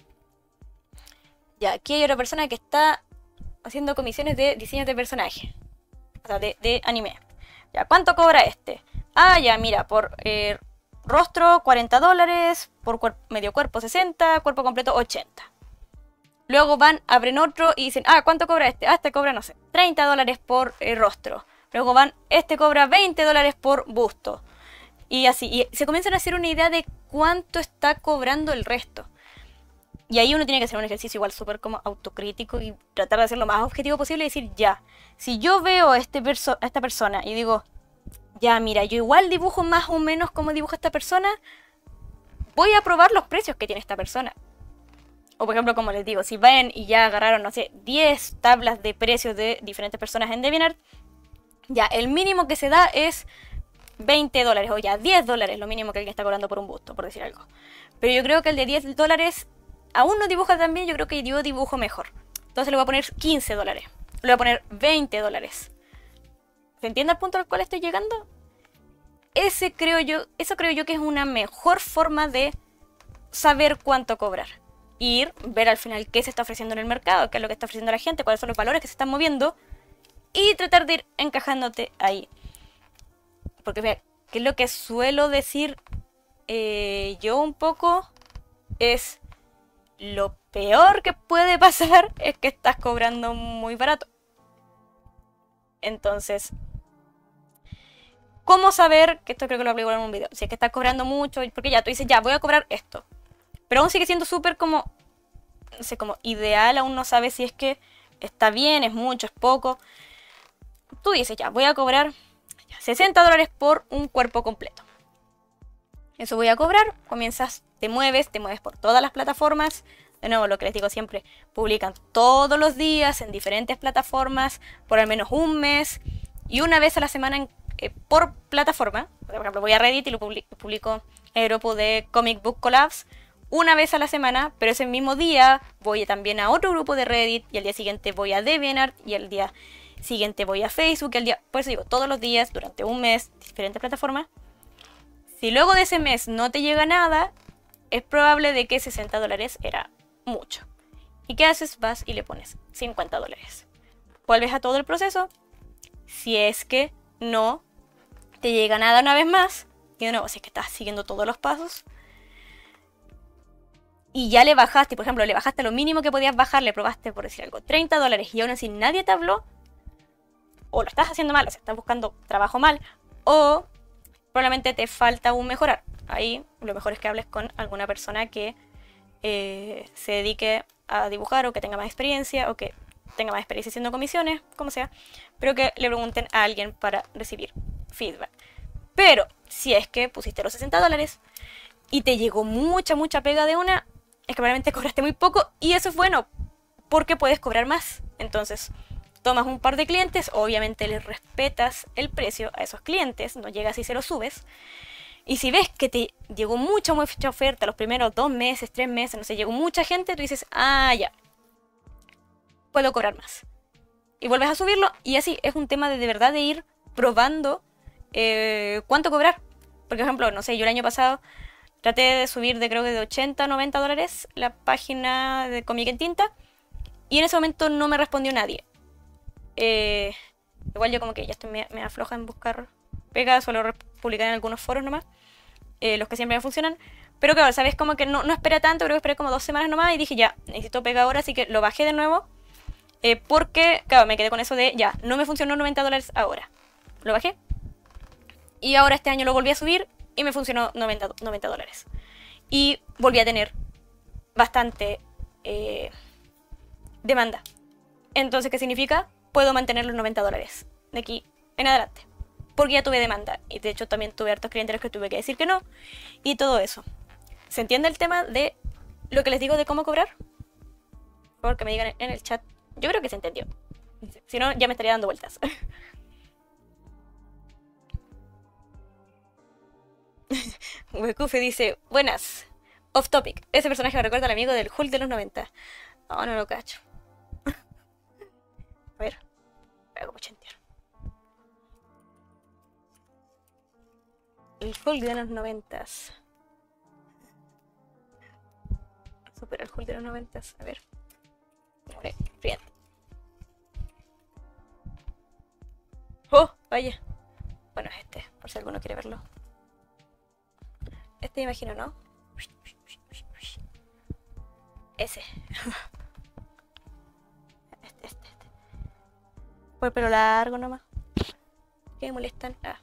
ya, aquí hay otra persona que está haciendo comisiones de diseños de personaje. O sea, de, de anime. Ya, ¿cuánto cobra este? Ah, ya, mira, por eh, rostro cuarenta dólares, por cuer medio cuerpo sesenta, cuerpo completo ochenta. Luego van, abren otro y dicen, ah, ¿cuánto cobra este? Ah, este cobra, no sé, treinta dólares por eh, rostro. Luego van, este cobra veinte dólares por busto. Y así, y se comienzan a hacer una idea de cuánto está cobrando el resto. Y ahí uno tiene que hacer un ejercicio igual súper como autocrítico y tratar de hacer lo más objetivo posible y decir, ya, si yo veo a, este perso a esta persona y digo, ya, mira, yo igual dibujo más o menos como dibuja esta persona, voy a probar los precios que tiene esta persona. O por ejemplo, como les digo, si ven y ya agarraron, no sé, diez tablas de precios de diferentes personas en DeviantArt, ya, el mínimo que se da es veinte dólares, o ya diez dólares, lo mínimo que alguien está cobrando por un busto, por decir algo. Pero yo creo que el de diez dólares aún no dibuja tan bien, yo creo que yo dibujo mejor. Entonces le voy a poner quince dólares. Le voy a poner veinte dólares. ¿Se entiende el punto al cual estoy llegando? Ese creo yo, eso creo yo que es una mejor forma de saber cuánto cobrar. Ir, ver al final qué se está ofreciendo en el mercado, qué es lo que está ofreciendo la gente, cuáles son los valores que se están moviendo. Y tratar de ir encajándote ahí. Porque vea, que es lo que suelo decir eh, yo un poco, es lo peor que puede pasar es que estás cobrando muy barato. Entonces, ¿Cómo saber, que esto creo que lo aplico en un video, si es que estás cobrando mucho, porque ya tú dices, ya, voy a cobrar esto, pero aún sigue siendo súper como, no sé, como ideal, aún no sabes si es que está bien, es mucho, es poco. Tú dices, ya, voy a cobrar sesenta dólares por un cuerpo completo. Eso voy a cobrar, comienzas, te mueves, te mueves por todas las plataformas. De nuevo, lo que les digo siempre, publican todos los días en diferentes plataformas, por al menos un mes, y una vez a la semana en, eh, por plataforma. Por ejemplo, voy a Reddit y lo publico, publico en el grupo de Comic Book Collabs una vez a la semana, pero ese mismo día voy también a otro grupo de Reddit, y al día siguiente voy a DeviantArt, y al día siguiente voy a Facebook, y al día, por eso digo, todos los días, durante un mes, diferentes plataformas. Si luego de ese mes no te llega nada, es probable de que sesenta dólares era mucho. ¿Y qué haces? Vas y le pones cincuenta dólares. Vuelves a todo el proceso. Si es que no te llega nada una vez más, y de nuevo, si es que estás siguiendo todos los pasos, y ya le bajaste, por ejemplo, le bajaste lo mínimo que podías bajar, le probaste, por decir algo, treinta dólares, y aún así nadie te habló, o lo estás haciendo mal, o sea, estás buscando trabajo mal, o probablemente te falta aún mejorar. Ahí lo mejor es que hables con alguna persona que eh, se dedique a dibujar, o que tenga más experiencia, o que tenga más experiencia haciendo comisiones, como sea, pero que le pregunten a alguien para recibir feedback. Pero si es que pusiste los sesenta dólares y te llegó mucha, mucha pega de una, es que probablemente cobraste muy poco, y eso es bueno, porque puedes cobrar más. Entonces, tomas un par de clientes, obviamente les respetas el precio a esos clientes, no llegas y se los subes. Y si ves que te llegó mucha, mucha oferta los primeros dos meses, tres meses, no sé, llegó mucha gente, tú dices, ah, ya, puedo cobrar más. Y vuelves a subirlo, y así es un tema de de verdad de ir probando eh, cuánto cobrar. Por ejemplo, no sé, yo el año pasado traté de subir de creo que de ochenta a noventa dólares la página de Cómic en Tinta, y en ese momento no me respondió nadie. Eh, igual yo como que ya estoy me, me afloja en buscar pegas, suelo publicar en algunos foros nomás, eh, los que siempre me funcionan. Pero claro, sabes, como que no, no esperé tanto, creo que esperé como dos semanas nomás, y dije ya, necesito pega ahora, así que lo bajé de nuevo. Eh, porque, claro, me quedé con eso de ya, no me funcionó noventa dólares ahora. Lo bajé. Y ahora este año lo volví a subir y me funcionó noventa dólares. Y volví a tener bastante eh, demanda. Entonces, ¿qué significa? Puedo mantener los noventa dólares de aquí en adelante. Porque ya tuve demanda. Y de hecho también tuve hartos clientes que tuve que decir que no. Y todo eso. ¿Se entiende el tema de lo que les digo de cómo cobrar? Por favor, que me digan en el chat. Yo creo que se entendió. Si no, ya me estaría dando vueltas. Wekufe dice, buenas. Off topic. Ese personaje me recuerda al amigo del Hulk de los noventa. Oh, no lo cacho. A ver. Voy a como chantear. El Hulk de los noventas. Supera el Hulk de los noventas. A ver. Friend. Oh, vaya. Bueno, es este, por si alguno quiere verlo. Este me imagino, ¿no? Ese. Este, este, este. Por el pelo largo nomás. ¿Qué me molestan? Ah.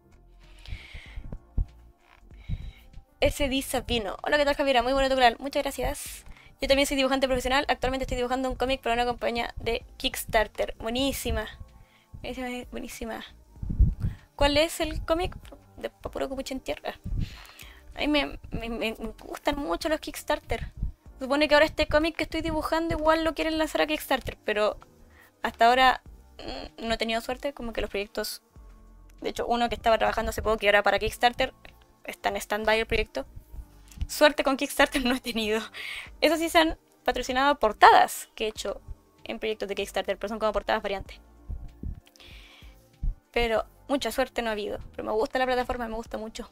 Ese dice vino. Hola, ¿qué tal, Javiera? Muy bueno tu canal. Muchas gracias. Yo también soy dibujante profesional. Actualmente estoy dibujando un cómic para una compañía de Kickstarter. Buenísima. Buenísima. Buenísima. ¿Cuál es el cómic? De puro Copuche Tierra. A mí me, me, me gustan mucho los Kickstarter. Se supone que ahora este cómic que estoy dibujando igual lo quieren lanzar a Kickstarter, pero hasta ahora no he tenido suerte. Como que los proyectos... De hecho, uno que estaba trabajando hace poco que era para Kickstarter, está en stand-by el proyecto. Suerte con Kickstarter no he tenido. Eso sí, se han patrocinado portadas que he hecho en proyectos de Kickstarter, pero son como portadas variantes. Pero mucha suerte no ha habido. Pero me gusta la plataforma, me gusta mucho.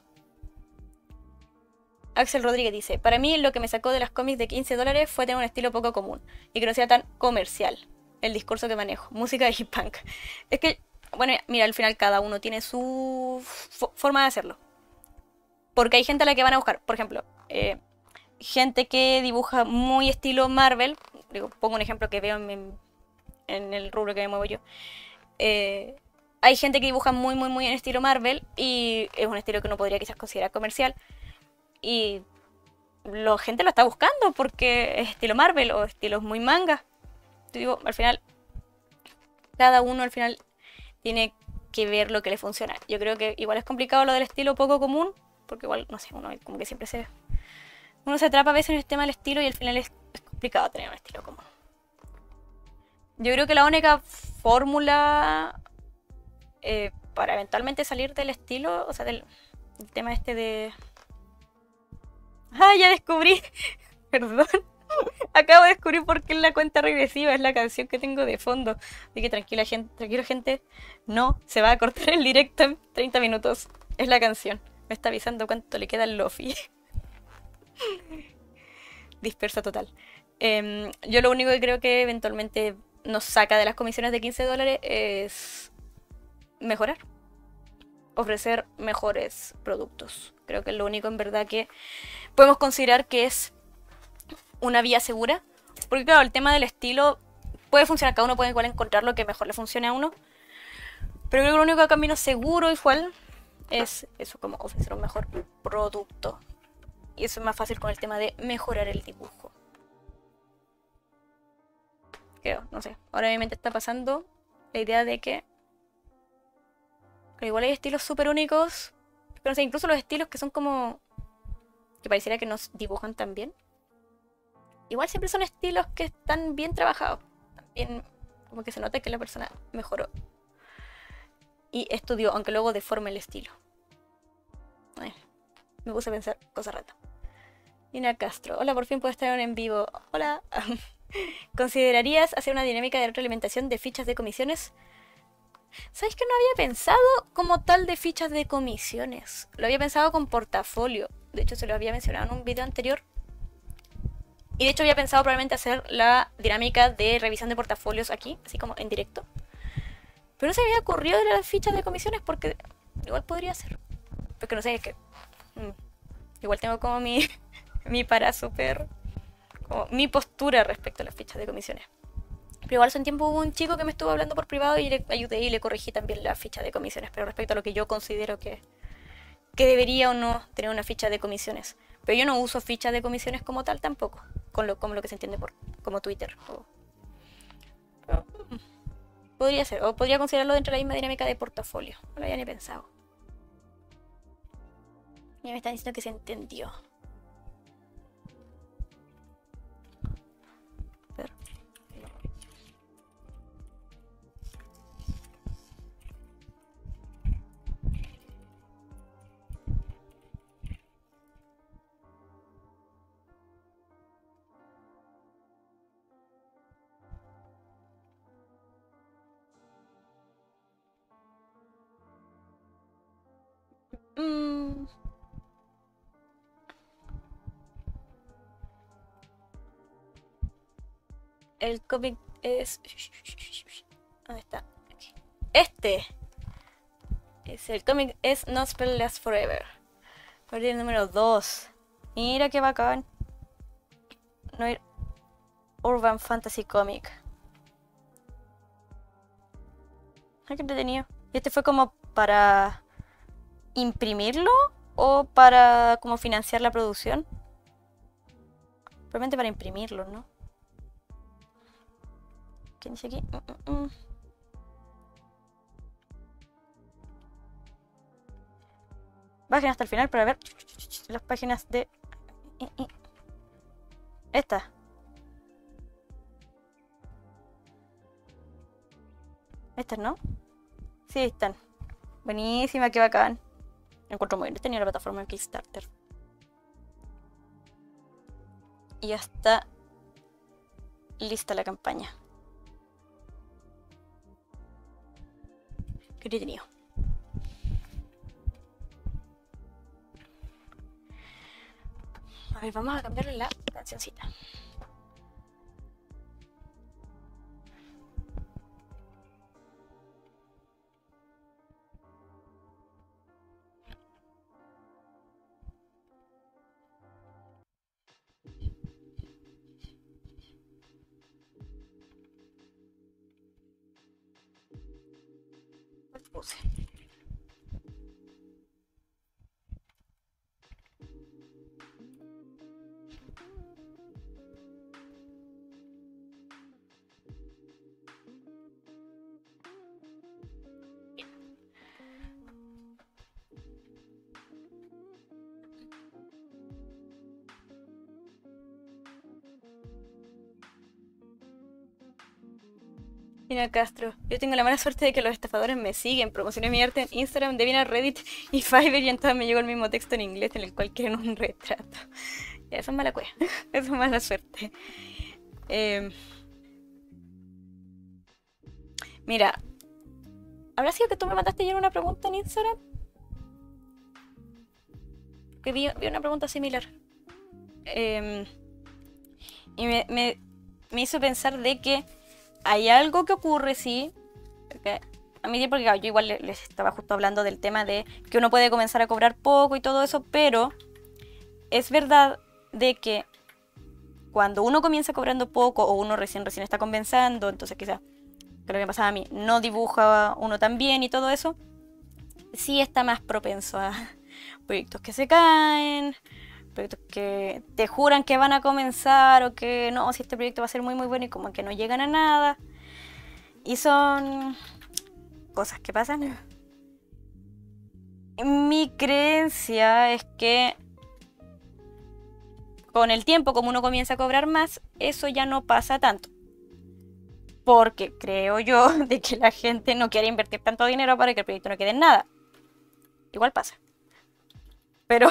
Axel Rodríguez dice, para mí lo que me sacó de las cómics de quince dólares fue tener un estilo poco común y que no sea tan comercial el discurso que manejo, música y punk. Es que, bueno, mira, al final cada uno tiene su forma de hacerlo. Porque hay gente a la que van a buscar, por ejemplo, eh, gente que dibuja muy estilo Marvel. Digo, pongo un ejemplo que veo en, en el rubro que me muevo yo. Eh, hay gente que dibuja muy, muy, muy en estilo Marvel y es un estilo que uno podría quizás considerar comercial. Y la gente lo está buscando porque es estilo Marvel o estilos muy manga. Te digo, al final, cada uno al final tiene que ver lo que le funciona. Yo creo que igual es complicado lo del estilo poco común, porque igual, no sé, uno como que siempre se... Uno se atrapa a veces en el tema del estilo y al final es, es complicado tener un estilo común. Yo creo que la única fórmula eh, para eventualmente salir del estilo, o sea, del, del tema este de... ¡Ah, ya descubrí! Perdón. Acabo de descubrir por qué es la cuenta regresiva, es la canción que tengo de fondo. Así que tranquila gente, tranquilo gente, no se va a cortar el directo en treinta minutos. Es la canción. Me está avisando cuánto le queda al Lofi. Dispersa total. Eh, yo lo único que creo que eventualmente nos saca de las comisiones de quince dólares es mejorar. Ofrecer mejores productos. Creo que es lo único en verdad que podemos considerar que es una vía segura. Porque claro, el tema del estilo puede funcionar, cada uno puede igual encontrar lo que mejor le funcione a uno. Pero creo que el único camino seguro igual es eso, como ofrecer un mejor producto. Y eso es más fácil con el tema de mejorar el dibujo. Creo, no sé. Ahora en mi mente está pasando la idea de que, que igual hay estilos súper únicos. Pero no sé, incluso los estilos que son como... que pareciera que nos dibujan tan bien. Igual siempre son estilos que están bien trabajados. Bien, como que se nota que la persona mejoró. Y estudió, aunque luego deforme el estilo. Ay, me puse a pensar cosas ratas. Nina Castro. Hola, por fin puedo estar en vivo. Hola. ¿Considerarías hacer una dinámica de retroalimentación de fichas de comisiones? ¿Sabéis que no había pensado como tal de fichas de comisiones? Lo había pensado con portafolio. De hecho, se lo había mencionado en un video anterior. Y de hecho había pensado probablemente hacer la dinámica de revisión de portafolios aquí, así como en directo. Pero no se me había ocurrido de las fichas de comisiones porque igual podría ser. Porque no sé, es que... Mmm, igual tengo como mi, mi para súper... Como mi postura respecto a las fichas de comisiones. Pero igual hace un tiempo hubo un chico que me estuvo hablando por privado y le ayudé y le corregí también la ficha de comisiones. Pero respecto a lo que yo considero que, que debería o no tener una ficha de comisiones. Pero yo no uso fichas de comisiones como tal tampoco. Con lo, como lo que se entiende por como Twitter. O, pero, podría ser. O podría considerarlo dentro de la misma dinámica de portafolio. No lo había ni pensado. Ya me están diciendo que se entendió. Pero, mmm, el cómic es... ¿Dónde está? Aquí. Este. Es el cómic es No Spell Lasts Forever. El número dos. Mira qué bacán. No, Urban Fantasy Comic. Ay, qué entretenido. ¿Y este fue como para imprimirlo o para como financiar la producción? Probablemente para imprimirlo, ¿no? ¿Qué dice aquí? Mm, mm, mm. Bajen hasta el final para ver las páginas de... Esta. Estas, ¿no? Sí, están. Buenísima, qué bacán. Me encuentro muy bien. Tenía la plataforma en Kickstarter. Y ya está lista la campaña. Qué entretenido. A ver, vamos a cambiarle la cancioncita. puse. Mira Castro, yo tengo la mala suerte de que los estafadores me siguen. Promocioné mi arte en Instagram, Deviant, Reddit y Fiverr y entonces me llegó el mismo texto en inglés en el cual quieren un retrato. Ya, eso es mala cueva, eso es mala suerte. Eh, mira, ¿habrá sido que tú me mandaste ayer una pregunta en Instagram? Que vi, vi una pregunta similar. Eh, y me, me, me hizo pensar de que hay algo que ocurre, sí. Que a mí, porque yo igual les estaba justo hablando del tema de que uno puede comenzar a cobrar poco y todo eso, pero es verdad de que cuando uno comienza cobrando poco o uno recién recién está comenzando, entonces quizás, que lo que me pasaba a mí, no dibuja uno tan bien y todo eso, sí está más propenso a proyectos que se caen, proyectos que te juran que van a comenzar o que no, si este proyecto va a ser muy muy bueno y como que no llegan a nada. Y son cosas que pasan. Mi creencia es que con el tiempo, como uno comienza a cobrar más, eso ya no pasa tanto. Porque creo yo de que la gente no quiere invertir tanto dinero para que el proyecto no quede en nada. Igual pasa. Pero...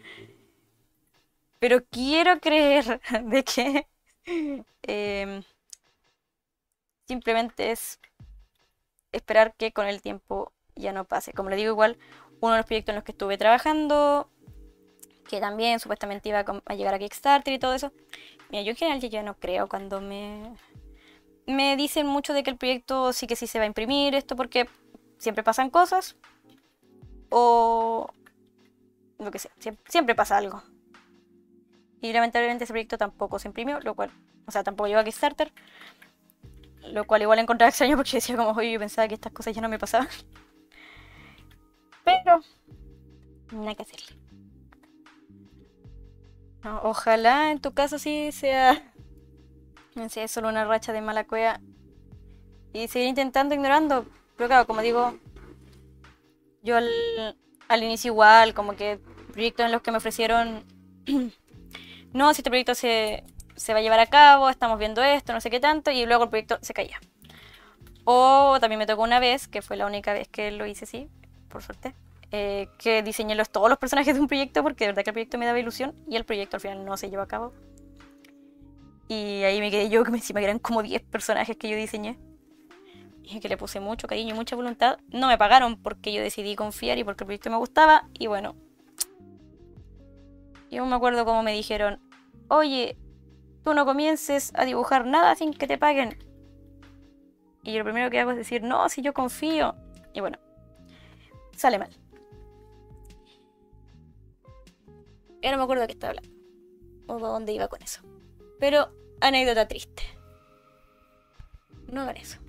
Pero quiero creer de que eh, simplemente es esperar que con el tiempo ya no pase. Como le digo, igual, uno de los proyectos en los que estuve trabajando, que también supuestamente iba a llegar a Kickstarter y todo eso. Mira, yo en general ya no creo cuando me, me dicen mucho de que el proyecto sí que sí se va a imprimir, esto porque siempre pasan cosas. O lo que sea, siempre, siempre pasa algo. Y lamentablemente ese proyecto tampoco se imprimió, lo cual, o sea, tampoco llegó a Kickstarter. Lo cual igual encontraba extraño porque decía como, oye, yo pensaba que estas cosas ya no me pasaban. Pero, nada que hacerle. No, ojalá en tu caso sí sea, no sé, solo una racha de mala cueva. Y seguir intentando, ignorando. Pero claro, como digo, yo al, al inicio igual, como que proyectos en los que me ofrecieron... no, si este proyecto se, se va a llevar a cabo, estamos viendo esto, no sé qué tanto, y luego el proyecto se caía. O también me tocó una vez, que fue la única vez que lo hice así, por suerte, eh, que diseñé los, todos los personajes de un proyecto, porque de verdad que el proyecto me daba ilusión, y el proyecto al final no se llevó a cabo. Y ahí me quedé yo, que encima eran como diez personajes que yo diseñé, y que le puse mucho cariño y mucha voluntad. No me pagaron porque yo decidí confiar y porque el proyecto me gustaba, y bueno... Yo me acuerdo cómo me dijeron, oye, tú no comiences a dibujar nada sin que te paguen. Y yo lo primero que hago es decir, no, si yo confío. Y bueno, sale mal. Ya no me acuerdo de qué estaba hablando. O de dónde iba con eso. Pero, anécdota triste. No hagan eso.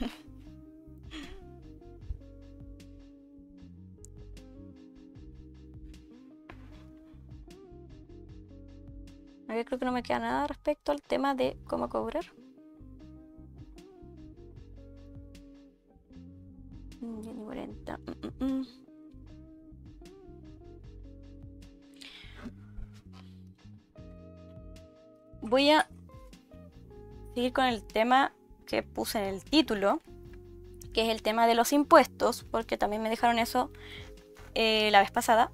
A ver, creo que no me queda nada respecto al tema de cómo cobrar. cuarenta. Mm, mm, mm. Voy a seguir con el tema que puse en el título, que es el tema de los impuestos, porque también me dejaron eso eh, la vez pasada.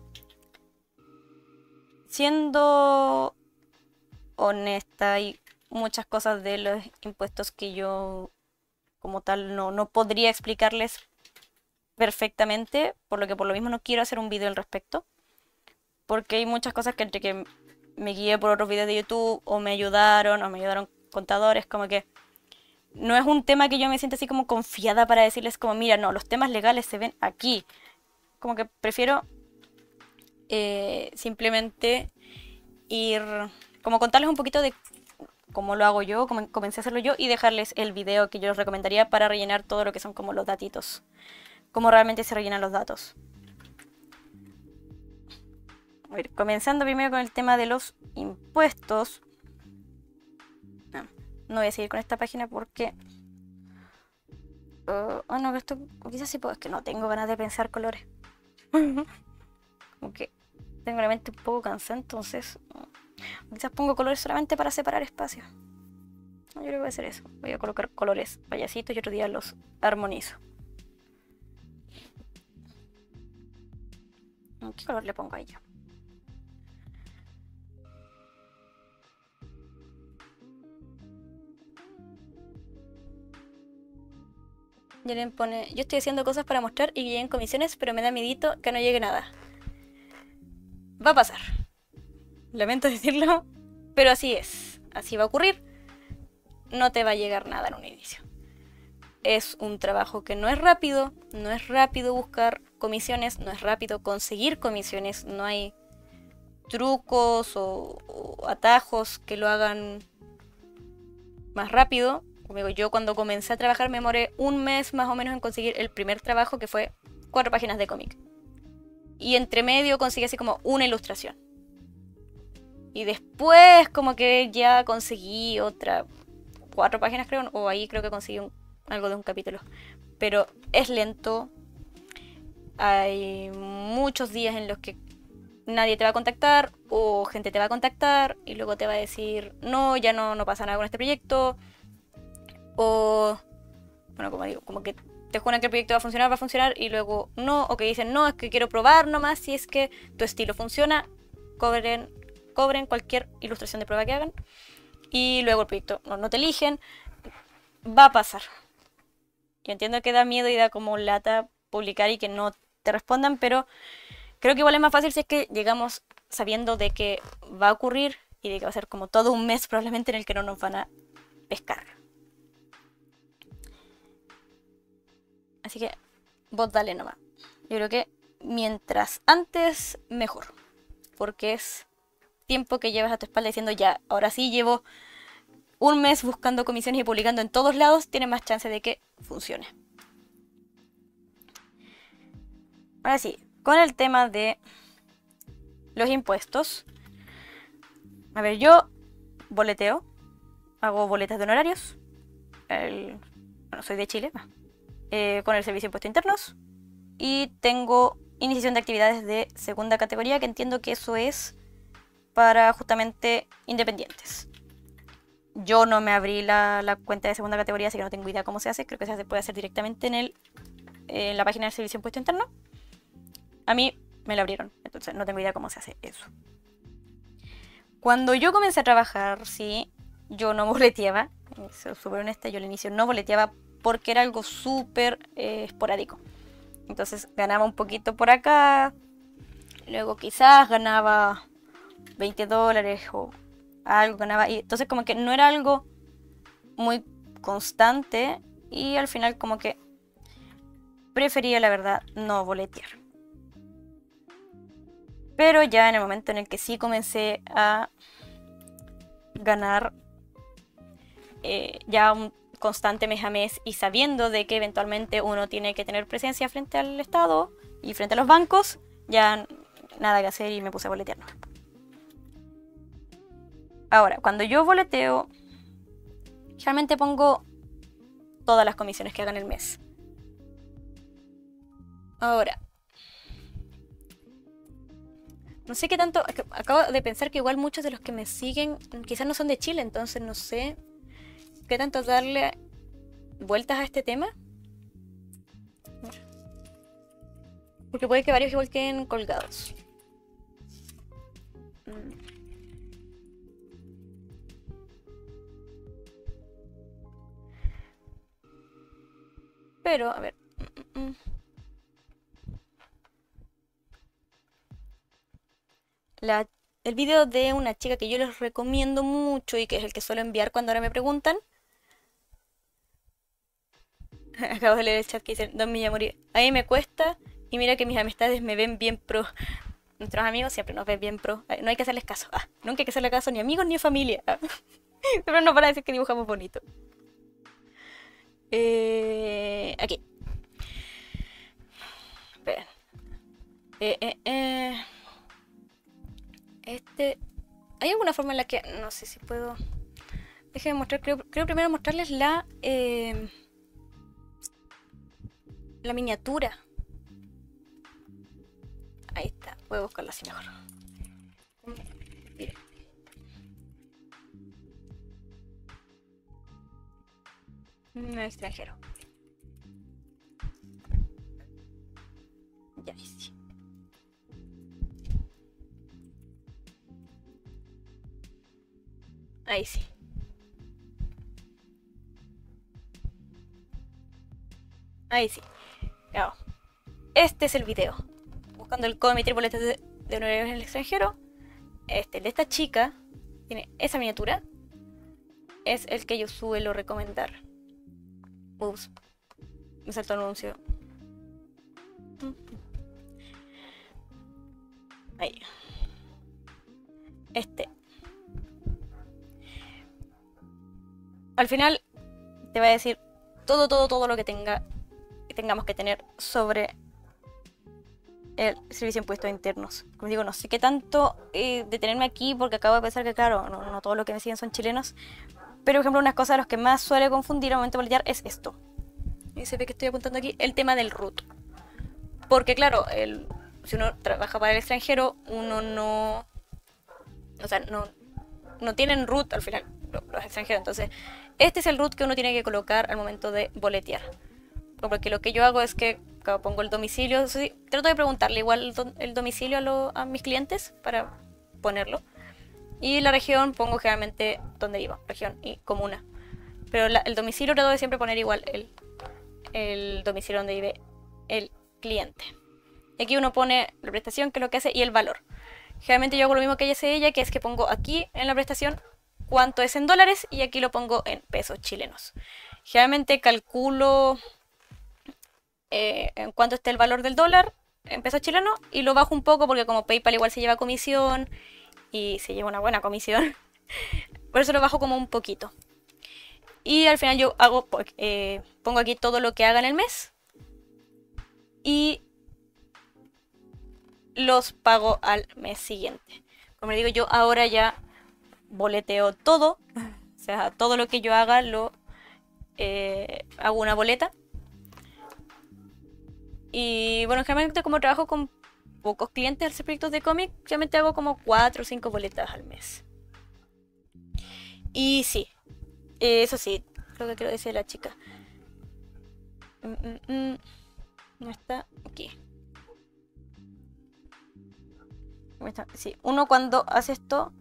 Siendo honesta, hay muchas cosas de los impuestos que yo como tal no, no podría explicarles perfectamente, por lo que por lo mismo no quiero hacer un video al respecto, porque hay muchas cosas que entre que me guié por otros videos de YouTube o me ayudaron o me ayudaron contadores, como que no es un tema que yo me siento así como confiada para decirles como, mira, no, los temas legales se ven aquí. Como que prefiero eh, simplemente ir, como contarles un poquito de cómo lo hago yo, cómo comencé a hacerlo yo y dejarles el video que yo les recomendaría para rellenar todo lo que son como los datitos cómo realmente se rellenan los datos. A ver, comenzando primero con el tema de los impuestos. No, no voy a seguir con esta página porque... Uh, oh no, esto quizás sí puedo, es que no tengo ganas de pensar colores. Como que tengo la mente un poco cansada, entonces quizás pongo colores solamente para separar espacios. Yo creo que voy a hacer eso. Voy a colocar colores payasitos y otro día los armonizo. ¿Qué color le pongo a ella? Y le pone, yo estoy haciendo cosas para mostrar y que lleguen comisiones, pero me da miedito que no llegue nada. Va a pasar. Lamento decirlo, pero así es. Así va a ocurrir. No te va a llegar nada en un inicio. Es un trabajo que no es rápido, no es rápido buscar comisiones, no es rápido conseguir comisiones, no hay trucos o, o atajos que lo hagan más rápido. Como digo, yo cuando comencé a trabajar me demoré un mes más o menos en conseguir el primer trabajo, que fue cuatro páginas de cómic. Y entre medio conseguí así como una ilustración. Y después como que ya conseguí otra, cuatro páginas creo, o ahí creo que conseguí un, algo de un capítulo. Pero es lento. Hay muchos días en los que nadie te va a contactar o gente te va a contactar y luego te va a decir no, ya no, no pasa nada con este proyecto. O, bueno, como digo, como que te juran que el proyecto va a funcionar, va a funcionar y luego no, o que dicen no, es que quiero probar nomás si es que tu estilo funciona, cobren, cobren cualquier ilustración de prueba que hagan y luego el proyecto no, no te eligen. Va a pasar. Yo entiendo que da miedo y da como lata publicar y que no te respondan, pero creo que igual es más fácil si es que llegamos sabiendo de que va a ocurrir y de que va a ser como todo un mes probablemente en el que no nos van a pescar. Así que vos dale nomás. Yo creo que mientras antes, mejor. Porque es tiempo que llevas a tu espalda diciendo ya, ahora sí llevo un mes buscando comisiones y publicando en todos lados, tienes más chance de que funcione. Ahora sí, con el tema de los impuestos. A ver, yo boleteo, hago boletas de honorarios. El, bueno, soy de Chile. Eh, con el Servicio de Impuestos Internos y tengo iniciación de actividades de segunda categoría, que entiendo que eso es para justamente independientes. Yo no me abrí la, la cuenta de segunda categoría, así que no tengo idea cómo se hace. Creo que se puede hacer directamente en, el, en la página del Servicio de Impuestos Internos. A mí me la abrieron, entonces no tengo idea cómo se hace eso. Cuando yo comencé a trabajar, sí, yo no boleteaba, soy súper honesta, yo al inicio no boleteaba porque era algo súper eh, esporádico. Entonces ganaba un poquito por acá, luego quizás ganaba veinte dólares o algo ganaba. Y entonces como que no era algo muy constante y al final como que prefería la verdad no boletear. Pero ya en el momento en el que sí comencé a ganar eh, ya un constante mes a mes y sabiendo de que eventualmente uno tiene que tener presencia frente al Estado y frente a los bancos, ya nada que hacer y me puse a boletear. Ahora, cuando yo boleteo, realmente pongo todas las comisiones que hagan el mes. Ahora, no sé qué tanto, acabo de pensar que igual muchos de los que me siguen quizás no son de Chile, entonces no sé qué tanto darle vueltas a este tema. Porque puede que varios igual queden colgados. Pero, a ver. La, el video de una chica que yo les recomiendo mucho y que es el que suelo enviar cuando ahora me preguntan. Acabo de leer el chat que dice Don Millamori. A mí me cuesta y mira que mis amistades me ven bien pro. Nuestros amigos siempre nos ven bien pro. No hay que hacerles caso. Ah, nunca hay que hacerle caso ni a amigos ni a familia. Ah. Pero no para decir que dibujamos bonito. Eh, aquí. Eh, eh, eh. Este... ¿Hay alguna forma en la que... No sé si puedo... Déjenme mostrar, creo, creo primero mostrarles la... Eh, la miniatura. Ahí está, voy a buscarla así mejor. Mire. Un extranjero. Ya, sí. Ahí sí. Ahí sí. Claro. Este es el video. Buscando el cómic triple de, de un héroe en el extranjero. Este, de esta chica. Tiene esa miniatura. Es el que yo suelo recomendar. Ups. Me saltó el anuncio. Ahí. Este. Al final te va a decir todo, todo, todo lo que tenga que tengamos que tener sobre el servicio de impuestos internos. Como digo, no sé qué tanto eh, detenerme aquí porque acabo de pensar que, claro, no, no todos los que me siguen son chilenos. Pero, por ejemplo, una cosa de los que más suele confundir al momento de boletear es esto. Y se ve que estoy apuntando aquí el tema del R U T. Porque, claro, el, si uno trabaja para el extranjero, uno no... O sea, no, no tienen R U T al final, los, los extranjeros. Entonces, este es el R U T que uno tiene que colocar al momento de boletear. Porque lo que yo hago es que claro, pongo el domicilio. Sí, trato de preguntarle igual el, do, el domicilio a, lo, a mis clientes para ponerlo. Y la región pongo generalmente donde vivo, región y comuna. Pero la, el domicilio trato de siempre poner igual el, el domicilio donde vive el cliente. Y aquí uno pone la prestación, que es lo que hace, y el valor. Generalmente yo hago lo mismo que hace ella, que es que pongo aquí en la prestación cuánto es en dólares y aquí lo pongo en pesos chilenos. Generalmente calculo eh, en cuánto está el valor del dólar en pesos chilenos y lo bajo un poco porque como PayPal igual se lleva comisión y se lleva una buena comisión. Por eso lo bajo como un poquito. Y al final yo hago eh, pongo aquí todo lo que haga en el mes y los pago al mes siguiente. Como digo, yo ahora ya boleteo todo. O sea, todo lo que yo haga lo eh, hago una boleta. Y bueno, generalmente como trabajo con pocos clientes al hacer proyectos de cómic, realmente hago como cuatro o cinco boletas al mes. Y sí, eso sí, lo que quiero decir a la chica. Mm, mm, mm. No está aquí. Sí, uno cuando hace esto,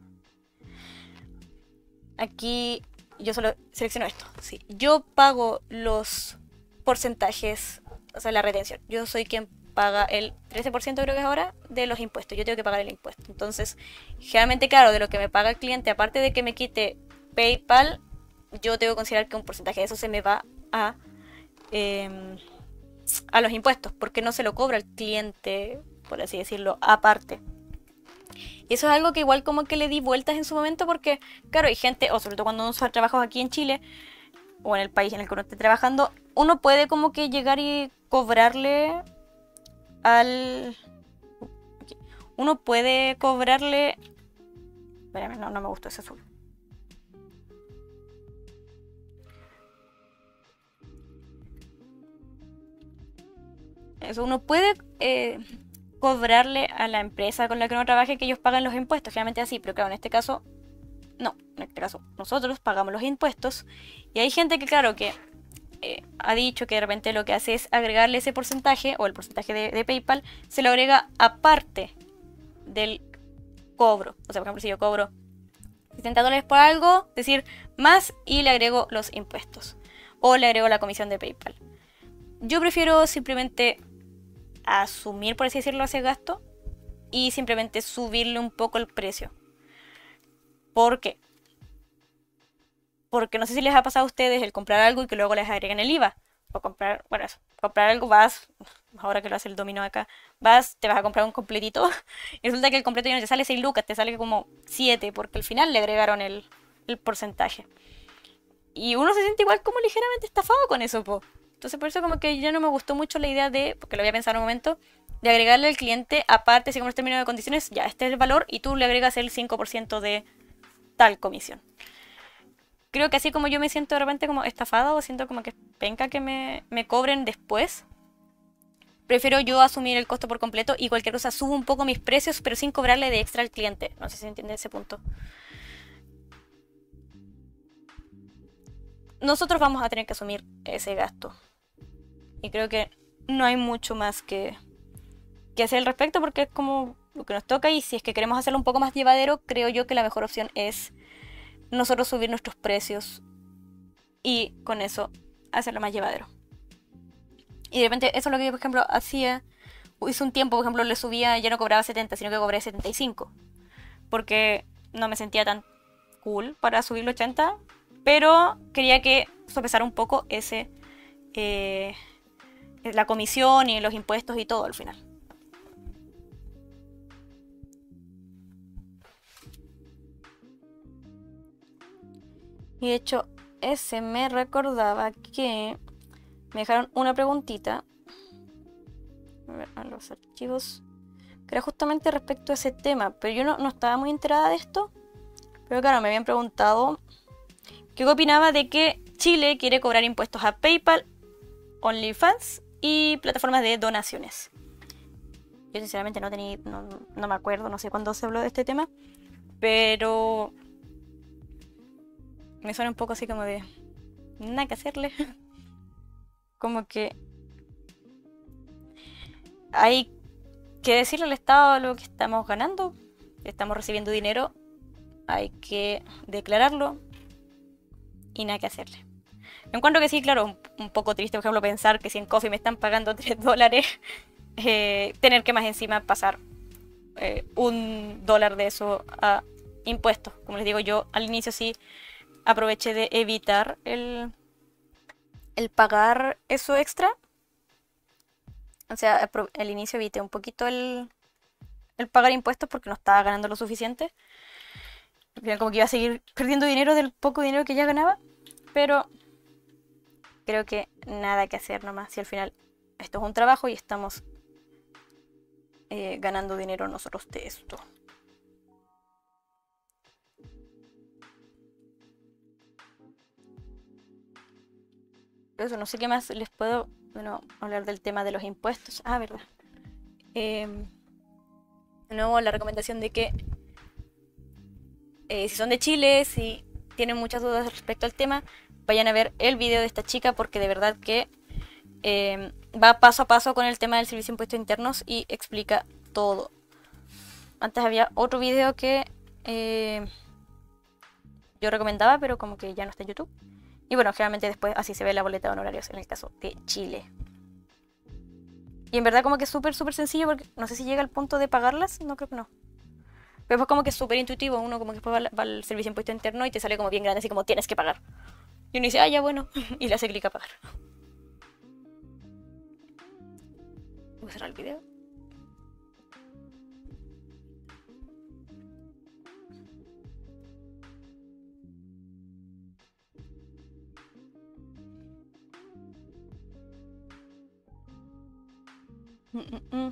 aquí yo solo selecciono esto. Sí, yo pago los porcentajes, o sea, la retención. Yo soy quien paga el trece por ciento creo que es ahora de los impuestos. Yo tengo que pagar el impuesto. Entonces, generalmente, claro, de lo que me paga el cliente, aparte de que me quite PayPal, yo tengo que considerar que un porcentaje de eso se me va a eh, a los impuestos, porque no se lo cobra el cliente, por así decirlo, aparte. Y eso es algo que igual como que le di vueltas en su momento porque, claro, hay gente, o sobre todo cuando uno trabaja aquí en Chile, o en el país en el que uno esté trabajando, uno puede como que llegar y cobrarle al... Uno puede cobrarle... Espérame, no, no me gustó ese azul. Eso, uno puede... Eh, cobrarle a la empresa con la que uno trabaje que ellos pagan los impuestos, generalmente así, pero claro, en este caso, no, en este caso nosotros pagamos los impuestos y hay gente que claro que eh, ha dicho que de repente lo que hace es agregarle ese porcentaje o el porcentaje de, de PayPal, se lo agrega aparte del cobro, o sea, por ejemplo, si yo cobro setenta dólares por algo, decir más y le agrego los impuestos o le agrego la comisión de PayPal. Yo prefiero simplemente asumir, por así decirlo, ese gasto y simplemente subirle un poco el precio. ¿Por qué? Porque no sé si les ha pasado a ustedes el comprar algo y que luego les agregan el I V A. O comprar, bueno, eso, comprar algo, vas, ahora que lo hace el dominó acá, vas, te vas a comprar un completito y resulta que el completo ya no te sale seis lucas, te sale como siete porque al final le agregaron el, el porcentaje. Y uno se siente igual como ligeramente estafado con eso, po. Entonces por eso como que ya no me gustó mucho la idea de, porque lo había pensado en un momento, de agregarle al cliente, aparte, según los términos de condiciones, ya este es el valor y tú le agregas el cinco por ciento de tal comisión. Creo que así como yo me siento de repente como estafada o siento como que penca que me, me cobren después, prefiero yo asumir el costo por completo y cualquier cosa subo un poco mis precios, pero sin cobrarle de extra al cliente. No sé si se entiende ese punto. Nosotros vamos a tener que asumir ese gasto. Y creo que no hay mucho más que, que hacer al respecto porque es como lo que nos toca y si es que queremos hacerlo un poco más llevadero, creo yo que la mejor opción es nosotros subir nuestros precios y con eso hacerlo más llevadero. Y de repente eso es lo que yo, por ejemplo, hacía. Hice un tiempo, por ejemplo, le subía, ya no cobraba setenta, sino que cobré setenta y cinco. Porque no me sentía tan cool para subirlo ochenta. Pero quería que sopesara un poco ese eh, la comisión y los impuestos y todo al final. Y de hecho, ese me recordaba que me dejaron una preguntita. A ver, a los archivos. Que era justamente respecto a ese tema. Pero yo no, no estaba muy enterada de esto. Pero claro, me habían preguntado qué opinaba de que Chile quiere cobrar impuestos a PayPal, OnlyFans y plataformas de donaciones. Yo sinceramente no tenía, no, no me acuerdo, no sé cuándo se habló de este tema. Pero me suena un poco así como de nada que hacerle. Como que hay que decirle al Estado lo que estamos ganando. Estamos recibiendo dinero. Hay que declararlo. Y nada que hacerle. Encuentro que sí, claro, un, un poco triste, por ejemplo, pensar que si en Coffee me están pagando tres dólares, eh, tener que más encima pasar eh, un dólar de eso a impuestos. Como les digo, yo al inicio sí aproveché de evitar el, el pagar eso extra. O sea, al inicio evité un poquito el, el pagar impuestos porque no estaba ganando lo suficiente. Como que iba a seguir perdiendo dinero del poco dinero que ya ganaba. Pero creo que nada que hacer nomás. Si al final esto es un trabajo y estamos eh, ganando dinero nosotros de esto. Eso, no sé qué más les puedo bueno, hablar del tema de los impuestos. Ah, verdad. Eh, de nuevo, la recomendación de que eh, si son de Chile, si tienen muchas dudas respecto al tema, vayan a ver el video de esta chica porque de verdad que eh, va paso a paso con el tema del servicio de impuestos internos y explica todo. Antes había otro video que eh, yo recomendaba, pero como que ya no está en YouTube. Y bueno, generalmente después así se ve la boleta de honorarios en el caso de Chile. Y en verdad como que es súper, súper sencillo porque no sé si llega al punto de pagarlas, no creo que no. Pero después como que es súper intuitivo, uno como que después va, va al servicio de impuesto interno y te sale como bien grande, así como tienes que pagar. Y uno dice, ah, ya bueno, y le hace clic a pagar. Voy a cerrar el video. Mm, mm, mm.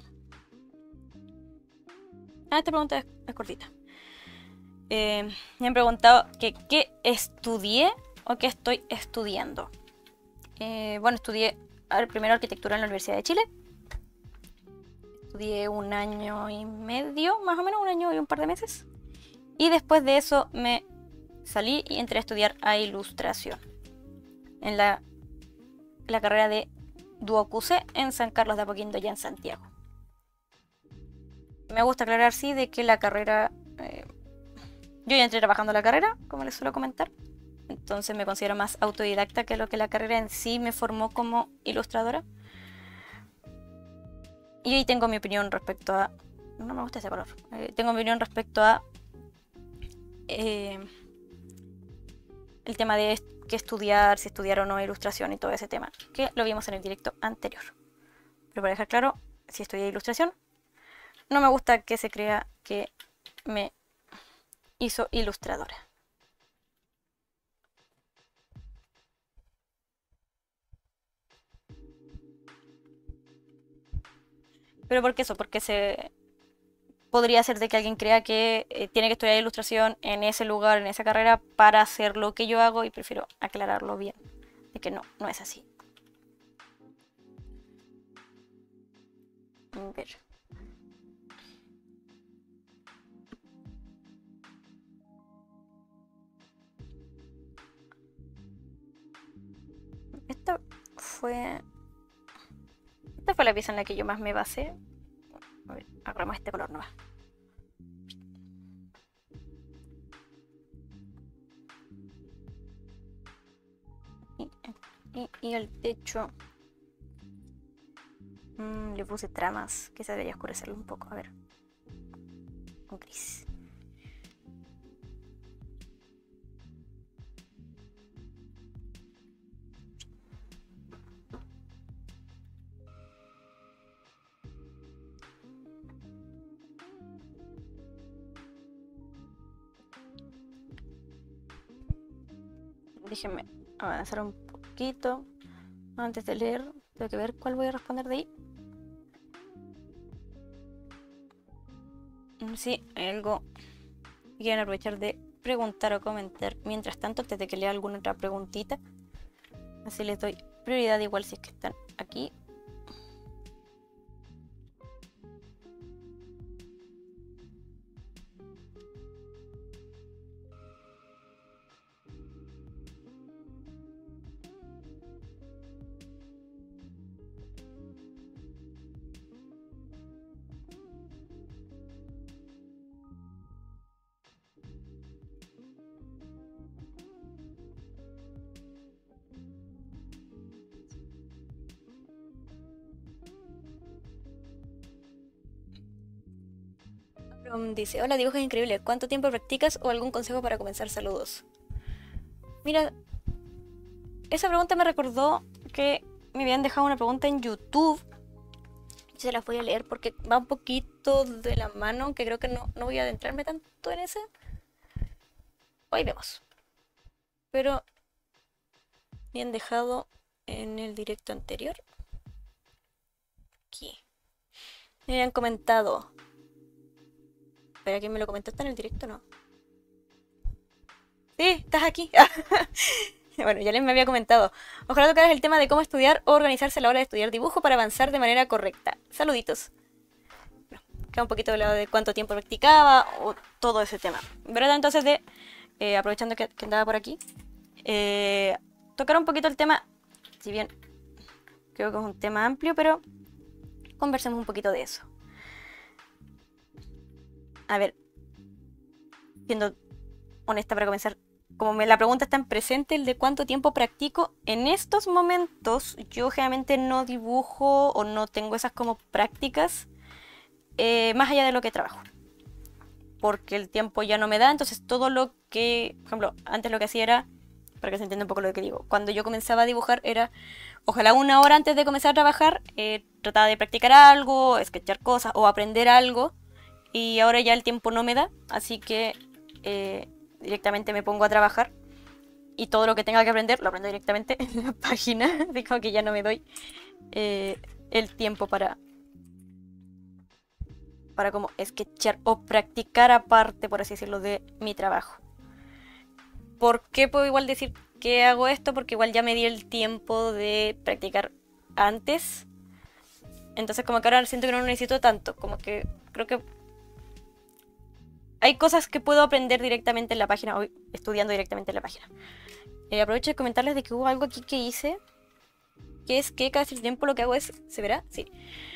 Ah, esta pregunta es, es cortita. Eh, me han preguntado que qué estudié o qué estoy estudiando. Eh, bueno, estudié a ver, primero arquitectura en la Universidad de Chile. Estudié un año y medio, más o menos, un año y un par de meses. Y después de eso me salí y entré a estudiar a ilustración. En la, la carrera de Duocuse en San Carlos de Apoquindo, ya en Santiago. Me gusta aclarar, sí, de que la carrera... Eh, yo ya entré trabajando la carrera, como les suelo comentar. Entonces me considero más autodidacta que lo que la carrera en sí me formó como ilustradora. Y ahí tengo mi opinión respecto a... No me gusta ese color. Eh, tengo mi opinión respecto a... Eh, el tema de qué estudiar, si estudiar o no ilustración y todo ese tema. Que lo vimos en el directo anterior. Pero para dejar claro, si estudié ilustración, no me gusta que se crea que me hizo ilustradora. Pero ¿por qué eso? Porque se podría ser de que alguien crea que eh, tiene que estudiar ilustración en ese lugar, en esa carrera, para hacer lo que yo hago y prefiero aclararlo bien. De que no, no es así. A ver. Esta fue... Esta fue la pieza en la que yo más me basé. A ver, agarramos este color nomás. Y, y, y el techo... Mm, le puse tramas, que se debería oscurecerlo un poco. A ver. Con gris. Déjenme avanzar un poquito. Antes de leer, tengo que ver cuál voy a responder de ahí. Sí, hay algo que quieren aprovechar de preguntar o comentar mientras tanto, antes de que lea alguna otra preguntita. Así les doy prioridad igual si es que están aquí. Um, dice, hola, dibujo es increíble. ¿Cuánto tiempo practicas o algún consejo para comenzar? Saludos. Mira, esa pregunta me recordó que me habían dejado una pregunta en YouTube. Se las voy a leer porque va un poquito de la mano, que creo que no, no voy a adentrarme tanto en ese. Hoy vemos. Pero me han dejado en el directo anterior. Aquí. Me habían comentado. Espera, ¿quién me lo comentó? ¿Está en el directo? No. Sí, estás aquí. Bueno, ya les me había comentado. Ojalá tocaras el tema de cómo estudiar o organizarse a la hora de estudiar dibujo para avanzar de manera correcta. Saluditos. Bueno, queda un poquito hablado de cuánto tiempo practicaba o todo ese tema. ¿Verdad? Entonces, de eh, aprovechando que, que andaba por aquí, eh, tocar un poquito el tema, si bien creo que es un tema amplio, pero conversemos un poquito de eso. A ver, siendo honesta para comenzar, como me, la pregunta está en presente, el de cuánto tiempo practico, en estos momentos yo generalmente no dibujo o no tengo esas como prácticas eh, más allá de lo que trabajo. Porque el tiempo ya no me da, entonces todo lo que, por ejemplo, antes lo que hacía era, para que se entienda un poco lo que digo, cuando yo comenzaba a dibujar era, ojalá una hora antes de comenzar a trabajar, eh, trataba de practicar algo, sketchar cosas o aprender algo, y ahora ya el tiempo no me da, así que eh, directamente me pongo a trabajar y todo lo que tenga que aprender lo aprendo directamente en la página, digo que ya no me doy eh, el tiempo para para como sketchar o practicar aparte, por así decirlo, de mi trabajo. ¿Por qué puedo igual decir que hago esto? Porque igual ya me di el tiempo de practicar antes. Entonces como que ahora siento que no necesito tanto. Como que creo que hay cosas que puedo aprender directamente en la página, o estudiando directamente en la página. Eh, aprovecho de comentarles de que hubo algo aquí que hice, que es que cada cierto tiempo lo que hago es, ¿se verá? Sí.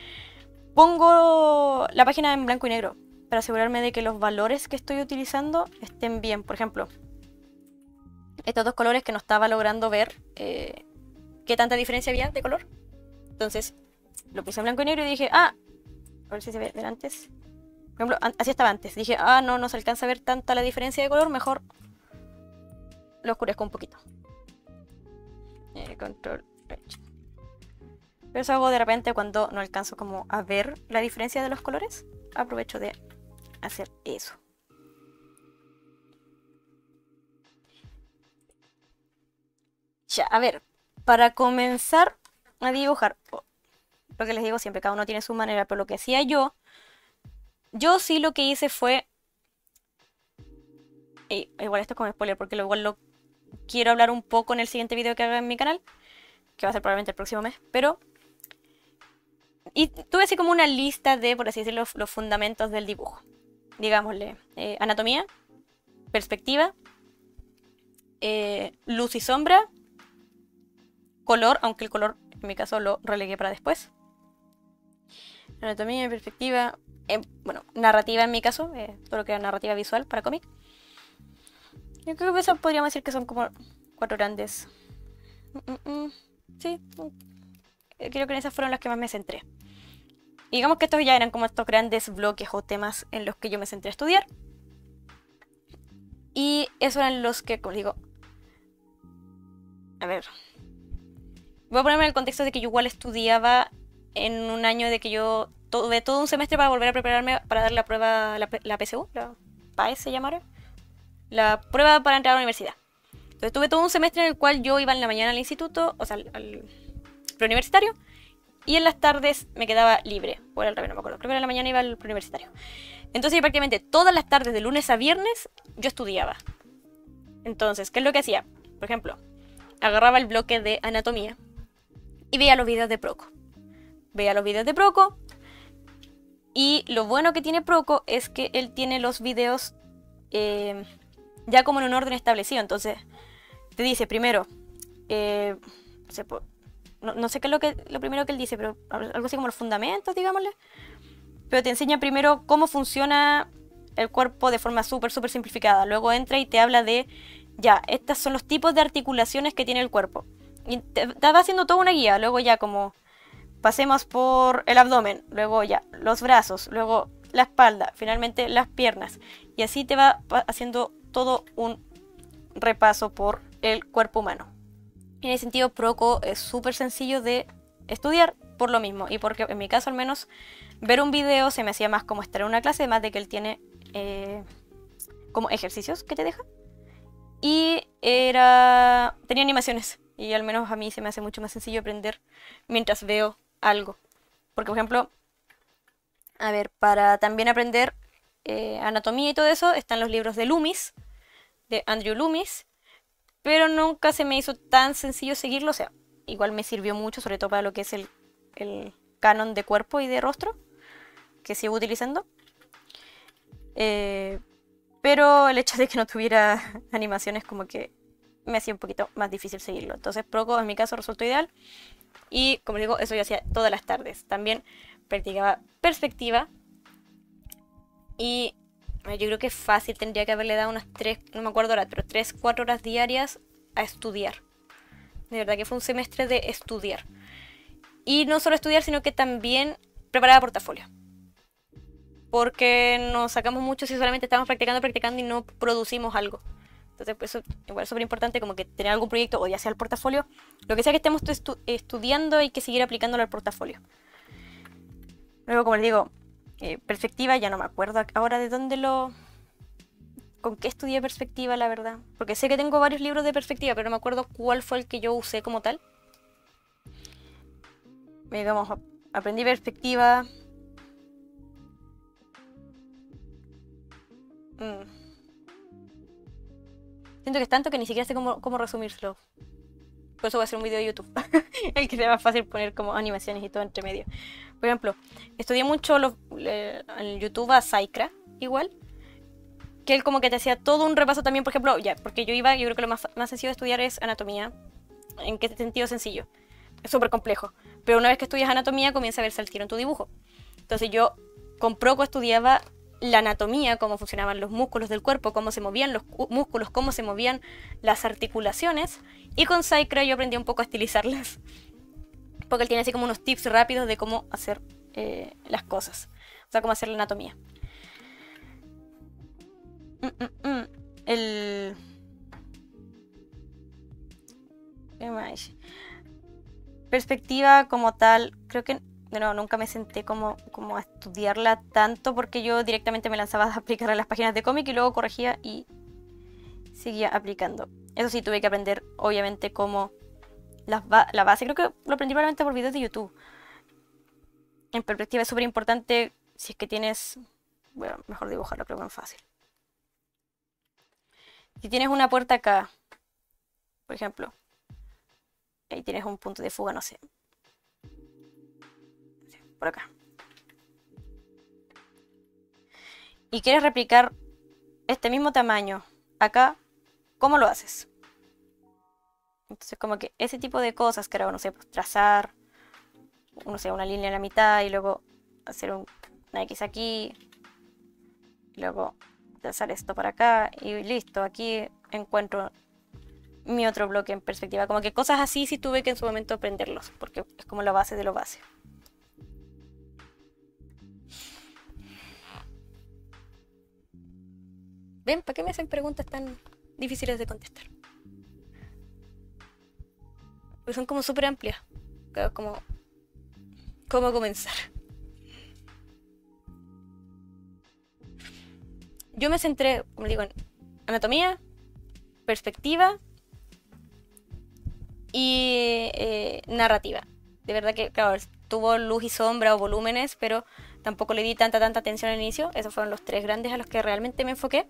Pongo la página en blanco y negro para asegurarme de que los valores que estoy utilizando estén bien. Por ejemplo, estos dos colores que no estaba logrando ver eh, qué tanta diferencia había de color. Entonces lo puse en blanco y negro y dije, ah, a ver si se ve ver antes. Por ejemplo, así estaba antes. Dije, ah, no, no se alcanza a ver tanta la diferencia de color, mejor lo oscurezco un poquito. Eh, control H. Pero eso hago de repente cuando no alcanzo como a ver la diferencia de los colores. Aprovecho de hacer eso. Ya, a ver, para comenzar a dibujar, lo que les digo siempre, cada uno tiene su manera, pero lo que hacía yo, yo sí lo que hice fue, y igual esto es como spoiler, porque lo, igual lo quiero hablar un poco en el siguiente video que haga en mi canal, que va a ser probablemente el próximo mes, pero... Y tuve así como una lista de, por así decirlo, los fundamentos del dibujo. Digámosle, eh, anatomía, perspectiva, eh, luz y sombra, color, aunque el color en mi caso lo relegué para después. Anatomía, perspectiva, eh, bueno, narrativa en mi caso, eh, todo lo que era narrativa visual para cómic. Yo creo que eso podríamos decir que son como cuatro grandes. Mm, mm, mm. Sí, creo que en esas fueron las que más me centré. Y digamos que estos ya eran como estos grandes bloques o temas en los que yo me centré a estudiar. Y esos eran los que, como digo... A ver... Voy a ponerme en el contexto de que yo igual estudiaba en un año de que yo tuve todo un semestre para volver a prepararme para dar la prueba, la, la P S U, la P A E S se llama ahora. La prueba para entrar a la universidad. Entonces tuve todo un semestre en el cual yo iba en la mañana al instituto, o sea, al, al preuniversitario, y en las tardes me quedaba libre. O era al revés, no me acuerdo. Creo que en la mañana iba al preuniversitario. Entonces yo prácticamente todas las tardes, de lunes a viernes, yo estudiaba. Entonces, ¿qué es lo que hacía? Por ejemplo, agarraba el bloque de anatomía y veía los videos de Proco. Veía los videos de Proco. Y lo bueno que tiene Proco es que él tiene los videos eh, ya como en un orden establecido. Entonces, te dice primero... Eh, no sé, no, no sé qué es lo, que, lo primero que él dice, pero algo así como los fundamentos, digámosle. Pero te enseña primero cómo funciona el cuerpo de forma súper, súper simplificada. Luego entra y te habla de, ya, estos son los tipos de articulaciones que tiene el cuerpo. Y te, te va haciendo toda una guía. Luego ya como pasemos por el abdomen, luego ya los brazos, luego la espalda, finalmente las piernas. Y así te va haciendo todo un repaso por el cuerpo humano. En ese sentido, Proco es súper sencillo de estudiar por lo mismo. Y porque en mi caso al menos, ver un video se me hacía más como estar en una clase, además de que él tiene eh, como ejercicios que te deja. Y era tenía animaciones. Y al menos a mí se me hace mucho más sencillo aprender mientras veo algo. Porque, por ejemplo, a ver, para también aprender eh, anatomía y todo eso, están los libros de Loomis, de Andrew Loomis. Pero nunca se me hizo tan sencillo seguirlo. O sea, igual me sirvió mucho, sobre todo para lo que es el, el canon de cuerpo y de rostro, que sigo utilizando. Eh, pero el hecho de que no tuviera animaciones como que me hacía un poquito más difícil seguirlo. Entonces Proco en mi caso resultó ideal. Y como digo, eso yo hacía todas las tardes. También practicaba perspectiva. Y yo creo que es fácil, tendría que haberle dado unas tres, no me acuerdo ahora, pero tres, cuatro horas diarias a estudiar. De verdad que fue un semestre de estudiar. Y no solo estudiar, sino que también preparar portafolio. Porque nos sacamos mucho si solamente estamos practicando, practicando y no producimos algo. Entonces, pues, eso igual es súper importante, como que tener algún proyecto, o ya sea el portafolio, lo que sea que estemos estu estudiando, hay que seguir aplicándolo al portafolio. Luego, como les digo, eh, perspectiva, ya no me acuerdo ahora de dónde lo... ¿Con qué estudié perspectiva, la verdad? Porque sé que tengo varios libros de perspectiva, pero no me acuerdo cuál fue el que yo usé como tal. Digamos, aprendí perspectiva... Mm. Siento que es tanto que ni siquiera sé cómo, cómo resumírselo. Por eso voy a hacer un video de YouTube. El que sea más fácil poner como animaciones y todo entre medio. Por ejemplo, estudié mucho los, eh, en YouTube a Saikra, igual. Que él como que te hacía todo un repaso también, por ejemplo, ya, porque yo iba, yo creo que lo más, más sencillo de estudiar es anatomía. ¿En qué sentido sencillo? Es súper complejo. Pero una vez que estudias anatomía, comienza a verse el tiro en tu dibujo. Entonces yo con Proco estudiaba la anatomía, cómo funcionaban los músculos del cuerpo, cómo se movían los músculos, cómo se movían las articulaciones. Y con Saikra yo aprendí un poco a estilizarlas. Porque él tiene así como unos tips rápidos de cómo hacer eh, las cosas. O sea, cómo hacer la anatomía. Mm, mm, mm. El... ¿Qué más? Perspectiva como tal, creo que de nuevo nunca me senté como, como a estudiarla tanto, porque yo directamente me lanzaba a aplicar a las páginas de cómic y luego corregía y seguía aplicando. Eso sí, tuve que aprender obviamente como la, la base, creo que lo aprendí probablemente por videos de YouTube. en perspectiva es súper importante si es que tienes... Bueno, mejor dibujarlo, creo que es fácil. Si tienes una puerta acá, por ejemplo, ahí tienes un punto de fuga, no sé, por acá. Y quieres replicar este mismo tamaño acá, ¿cómo lo haces? Entonces como que ese tipo de cosas que ahora, no sé, pues trazar, no sé, una línea en la mitad y luego hacer un, una X aquí, y luego trazar esto para acá y listo, aquí encuentro mi otro bloque en perspectiva. Como que cosas así sí tuve que en su momento aprenderlos, porque es como la base de lo base. ¿Ven? ¿Para qué me hacen preguntas tan difíciles de contestar? Pues son como súper amplias. Como... ¿Cómo comenzar? Yo me centré, como digo, en anatomía, perspectiva y eh, narrativa. De verdad que, claro, tuvo luz y sombra o volúmenes, pero tampoco le di tanta, tanta atención al inicio. Esos fueron los tres grandes a los que realmente me enfoqué.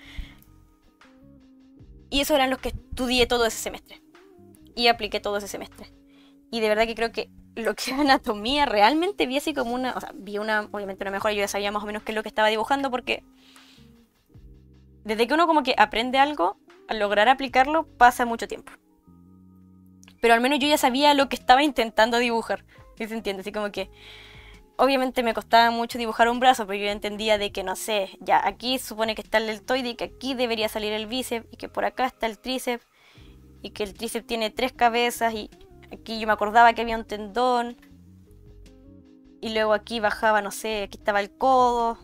Y esos eran los que estudié todo ese semestre. Y apliqué todo ese semestre. Y de verdad que creo que lo que es anatomía realmente vi así como una... O sea, vi una, obviamente una mejora. Yo ya sabía más o menos qué es lo que estaba dibujando porque... Desde que uno como que aprende algo, al lograr aplicarlo, pasa mucho tiempo. Pero al menos yo ya sabía lo que estaba intentando dibujar. ¿Sí se entiende? Así como que... Obviamente me costaba mucho dibujar un brazo, pero yo entendía de que, no sé, ya aquí supone que está el deltoide y que aquí debería salir el bíceps y que por acá está el tríceps y que el tríceps tiene tres cabezas y aquí yo me acordaba que había un tendón y luego aquí bajaba, no sé, aquí estaba el codo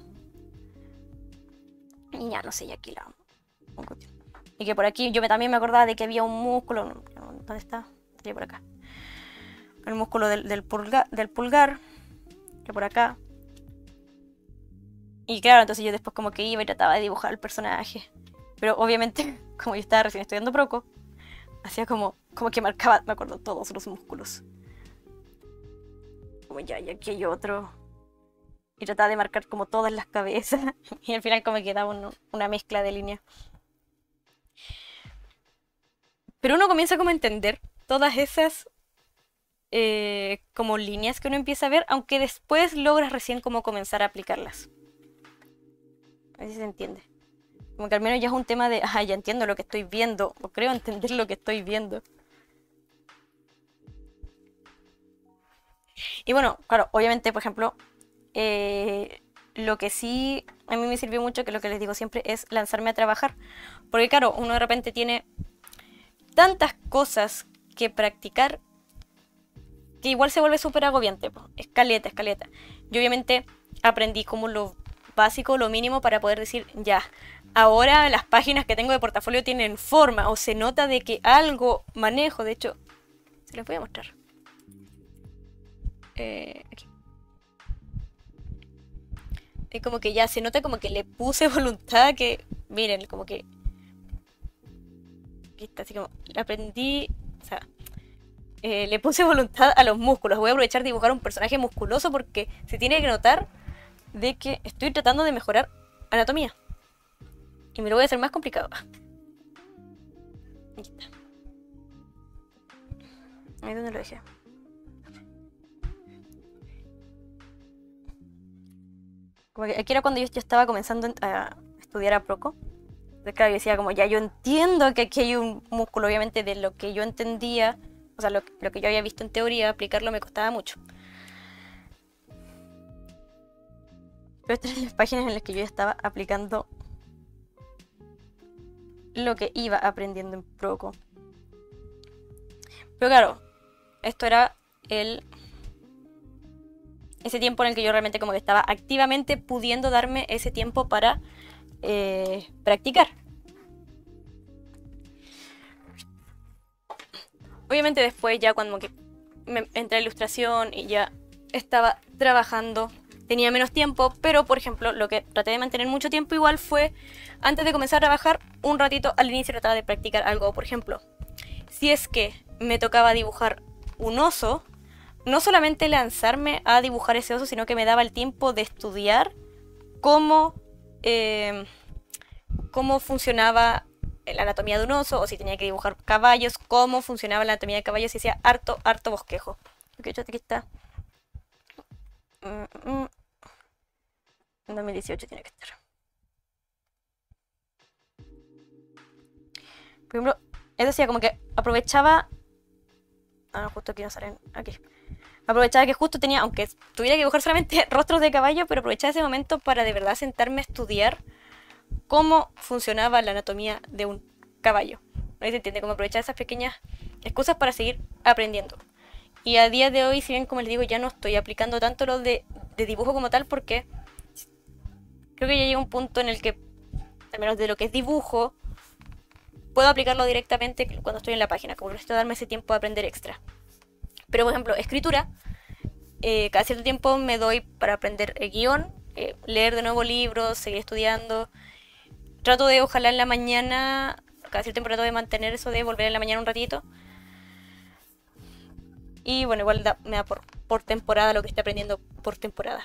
y ya, no sé, y aquí la... Y que por aquí yo me, también me acordaba de que había un músculo, ¿dónde está? Estaría por acá. El músculo del, del, pulgar, del pulgar. Que por acá. Y claro, entonces yo después como que iba y trataba de dibujar el personaje. Pero obviamente, como yo estaba recién estudiando Proco, hacía como, como que marcaba, me acuerdo, todos los músculos. Como ya, y aquí hay otro. Y trataba de marcar como todas las cabezas. Y al final como que daba un, una mezcla de líneas. Pero uno comienza como a entender todas esas... Eh, como líneas que uno empieza a ver, aunque después logras recién como comenzar a aplicarlas. A ver si se entiende. Como que al menos ya es un tema de, ah, ya entiendo lo que estoy viendo, o creo entender lo que estoy viendo. Y bueno, claro, obviamente, por ejemplo, eh, lo que sí a mí me sirvió mucho, que lo que les digo siempre, es lanzarme a trabajar. Porque claro, uno de repente tiene tantas cosas que practicar que igual se vuelve súper agobiante, po. Escaleta, escaleta. Yo obviamente aprendí como lo básico, lo mínimo para poder decir, ya, ahora las páginas que tengo de portafolio tienen forma o se nota de que algo manejo. De hecho, se les voy a mostrar. Eh, aquí. Es como que ya se nota como que le puse voluntad, que miren, como que... Aquí está, así como, aprendí, o sea... Eh, le puse voluntad a los músculos. Voy a aprovechar de dibujar un personaje musculoso porque se tiene que notar de que estoy tratando de mejorar anatomía. Y me lo voy a hacer más complicado. Aquí está. Ahí donde lo dejé. Como que aquí era cuando yo ya estaba comenzando a estudiar a Proco. Entonces, claro, yo decía como, ya yo entiendo que aquí hay un músculo, obviamente de lo que yo entendía. O sea, lo, lo que yo había visto en teoría, aplicarlo me costaba mucho. Pero estas eran las páginas en las que yo ya estaba aplicando lo que iba aprendiendo en Proco. Pero claro, esto era el ese tiempo en el que yo realmente como que estaba activamente pudiendo darme ese tiempo para eh, practicar. Obviamente después ya cuando que me entré a ilustración y ya estaba trabajando, tenía menos tiempo, pero por ejemplo lo que traté de mantener mucho tiempo igual fue, antes de comenzar a trabajar, un ratito al inicio trataba de practicar algo. Por ejemplo, si es que me tocaba dibujar un oso, no solamente lanzarme a dibujar ese oso, sino que me daba el tiempo de estudiar cómo, eh, cómo funcionaba la anatomía de un oso, o si tenía que dibujar caballos, cómo funcionaba la anatomía de caballos, y hacía harto, harto bosquejo. Ok, yo aquí está. Mm, mm. En dos mil dieciocho tiene que estar. Por ejemplo, eso decía como que aprovechaba. Ah, justo aquí no salen. Aquí. Aprovechaba que justo tenía, aunque tuviera que dibujar solamente rostros de caballo, pero aprovechaba ese momento para de verdad sentarme a estudiar cómo funcionaba la anatomía de un caballo. ¿No se entiende? Como aprovechar esas pequeñas excusas para seguir aprendiendo. Y a día de hoy, si bien como les digo, ya no estoy aplicando tanto lo de, de dibujo como tal, porque creo que ya llega un punto en el que, al menos de lo que es dibujo, puedo aplicarlo directamente cuando estoy en la página, como que necesito darme ese tiempo de aprender extra. Pero por ejemplo, escritura, eh, cada cierto tiempo me doy para aprender el guión, eh, leer de nuevo libros, seguir estudiando. Trato de, ojalá en la mañana, cada cierto tiempo trato de mantener eso de volver en la mañana un ratito. Y bueno, igual da, me da por, por temporada lo que esté aprendiendo por temporada.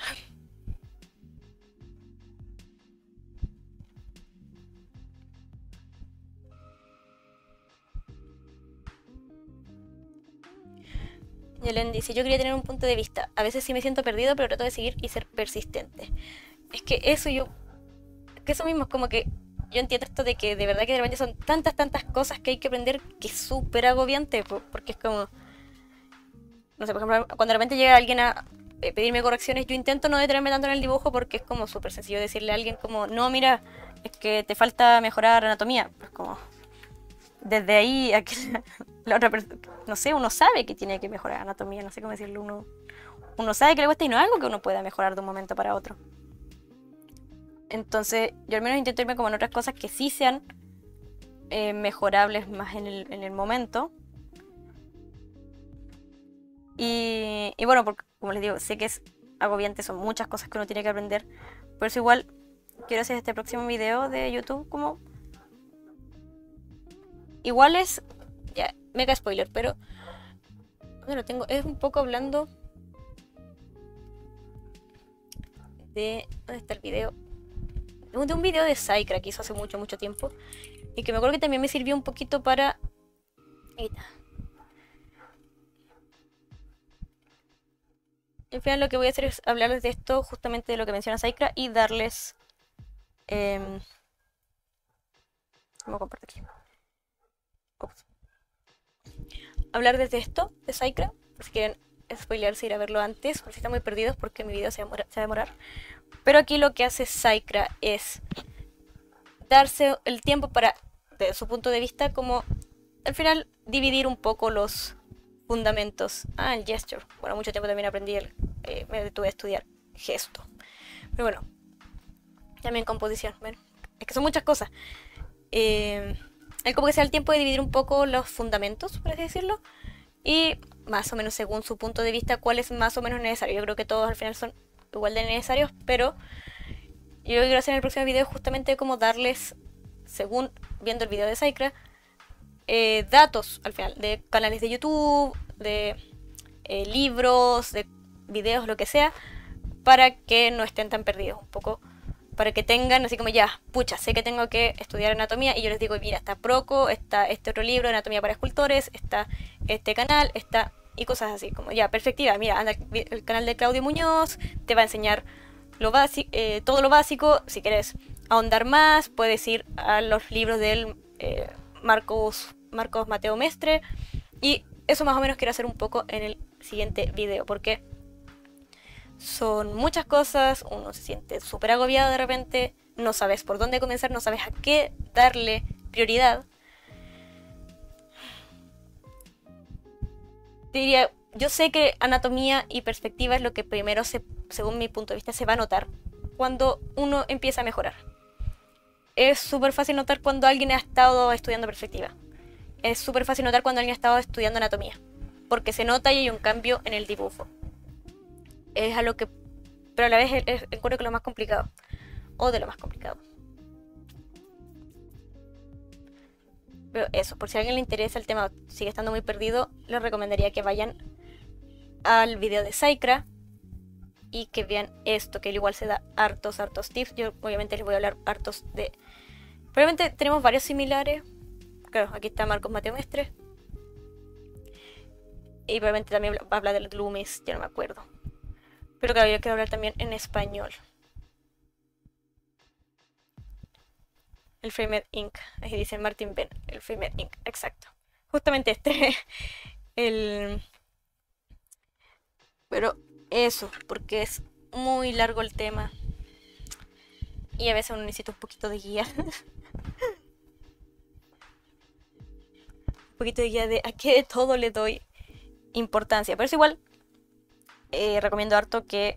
Yelen dice, yo quería tener un punto de vista. A veces sí me siento perdido, pero trato de seguir y ser persistente. Es que eso yo... Que eso mismo es como que... Yo entiendo esto de que de verdad que de repente son tantas, tantas cosas que hay que aprender que es súper agobiante. Porque es como... No sé, por ejemplo, cuando de repente llega alguien a pedirme correcciones, yo intento no detenerme tanto en el dibujo porque es como súper sencillo decirle a alguien como, no, mira, es que te falta mejorar anatomía. Pues como... Desde ahí a que la, la otra persona, no sé, uno sabe que tiene que mejorar anatomía, no sé cómo decirlo, uno, uno sabe que le cuesta y no es algo que uno pueda mejorar de un momento para otro. Entonces, yo al menos intento irme como en otras cosas que sí sean eh, mejorables más en el, en el momento. Y, y bueno, porque, como les digo, sé que es agobiante, son muchas cosas que uno tiene que aprender. Por eso igual quiero hacer este próximo video de YouTube como... Igual es... Ya, mega spoiler, pero... ¿Dónde lo tengo? Es un poco hablando... De... ¿Dónde está el video? De un video de Saikra que hizo hace mucho, mucho tiempo. Y que me acuerdo que también me sirvió un poquito para... Ahí está. Al final lo que voy a hacer es hablarles de esto, justamente de lo que menciona Saikra, y darles... Eh... Vamos a compartir aquí. Ups. Hablar desde esto, de Saikra, por si quieren spoilearse, ir a verlo antes, por si están muy perdidos, porque mi video se va, a demorar, se va a demorar. Pero aquí lo que hace Saikra es darse el tiempo para, desde su punto de vista, como al final dividir un poco los fundamentos. Ah, el gesture. Bueno, mucho tiempo también aprendí, el, eh, me detuve a estudiar gesto. Pero bueno, también composición. Bueno, es que son muchas cosas. Eh... Él como que se da el tiempo de dividir un poco los fundamentos, por así decirlo, y más o menos según su punto de vista cuál es más o menos necesario. Yo creo que todos al final son igual de necesarios, pero yo lo que quiero hacer en el próximo video es justamente como darles, según viendo el video de Saikra, eh, datos al final de canales de YouTube, de eh, libros, de videos, lo que sea, para que no estén tan perdidos un poco. Para que tengan así como ya, pucha, sé que tengo que estudiar anatomía y yo les digo, mira, está Proco, está este otro libro, Anatomía para Escultores, está este canal, está... y cosas así, como ya, perspectiva, mira, anda el canal de Claudio Muñoz, te va a enseñar lo básico, eh, todo lo básico. Si quieres ahondar más, puedes ir a los libros de eh, Marcos, Marcos Mateo Mestre, y eso más o menos quiero hacer un poco en el siguiente video, porque... Son muchas cosas, uno se siente súper agobiado de repente, no sabes por dónde comenzar, no sabes a qué darle prioridad. Diría, yo sé que anatomía y perspectiva es lo que primero, se, según mi punto de vista, se va a notar cuando uno empieza a mejorar. Es súper fácil notar cuando alguien ha estado estudiando perspectiva. Es súper fácil notar cuando alguien ha estado estudiando anatomía, porque se nota y hay un cambio en el dibujo. Es a lo que, pero a la vez es, es, encuentro que es lo más complicado, o de lo más complicado. Pero eso, por si a alguien le interesa el tema, sigue estando muy perdido, les recomendaría que vayan al video de Saikra y que vean esto, que él igual se da hartos, hartos tips. Yo obviamente les voy a hablar hartos de... Probablemente tenemos varios similares. Claro, aquí está Marcos Mateo Mestre. Y probablemente también va a hablar de Loomis, ya no me acuerdo. Pero claro, yo quiero hablar también en español. El Framed Incorporated. Ahí dice Martin Ben, el Framed Incorporated. Exacto. Justamente este. el... Pero eso, porque es muy largo el tema. Y a veces uno necesita un poquito de guía. un poquito de guía de a qué de todo le doy importancia. Pero es igual, eh, recomiendo harto que,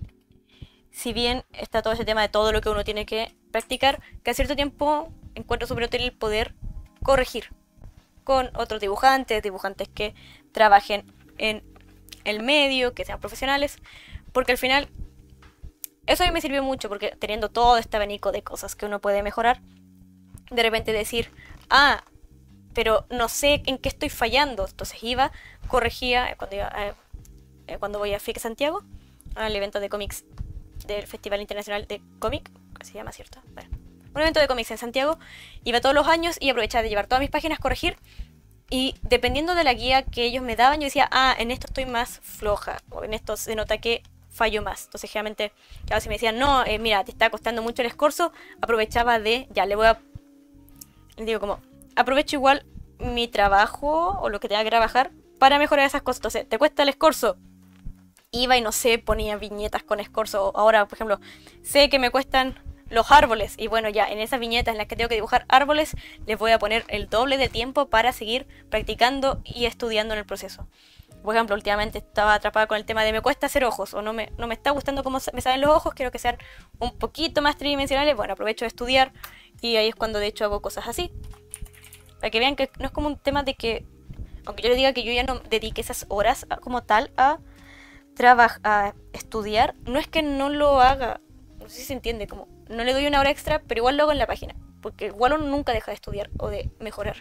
si bien está todo ese tema de todo lo que uno tiene que practicar, que a cierto tiempo encuentro súper útil el poder corregir con otros dibujantes, dibujantes que trabajen en el medio, que sean profesionales, porque al final eso a mí me sirvió mucho, porque teniendo todo este abanico de cosas que uno puede mejorar, de repente decir, ah, pero no sé en qué estoy fallando. Entonces iba, corregía, cuando, iba, eh, cuando voy a F I C Santiago, al evento de cómics del Festival Internacional de Cómic, que se llama, ¿cierto? Bueno, un evento de cómics en Santiago, iba todos los años y aprovechaba de llevar todas mis páginas, corregir, y dependiendo de la guía que ellos me daban, yo decía, ah, en esto estoy más floja, o en esto se nota que fallo más. Entonces generalmente, claro, si me decían, no, eh, mira, te está costando mucho el escorzo, aprovechaba de, ya, le voy a, digo como, aprovecho igual mi trabajo o lo que tenga que trabajar para mejorar esas cosas. Entonces, ¿te cuesta el escorzo? Iba y no sé, ponía viñetas con escorzo. Ahora, por ejemplo, sé que me cuestan los árboles. Y bueno, ya en esas viñetas en las que tengo que dibujar árboles, les voy a poner el doble de tiempo para seguir practicando y estudiando en el proceso. Por ejemplo, últimamente estaba atrapada con el tema de me cuesta hacer ojos, o no me, no me está gustando cómo me salen los ojos, quiero que sean un poquito más tridimensionales. Bueno, aprovecho de estudiar y ahí es cuando de hecho hago cosas así. Para que vean que no es como un tema de que, aunque yo les diga que yo ya no dedique esas horas a, como tal a trabajar, a estudiar, no es que no lo haga, no sé si se entiende, como no le doy una hora extra, pero igual lo hago en la página, porque igual uno nunca deja de estudiar o de mejorar.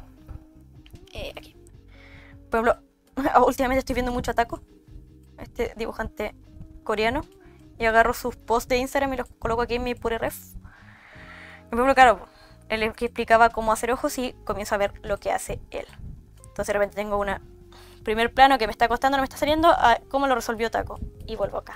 Eh, aquí. Por ejemplo, últimamente estoy viendo mucho a Taco, este dibujante coreano, y agarro sus posts de Instagram y los coloco aquí en mi Pureref. Por ejemplo, claro, él explicaba cómo hacer ojos y comienzo a ver lo que hace él. Entonces de repente tengo un primer plano que me está costando, no me está saliendo, a cómo lo resolvió Taco. Y vuelvo acá.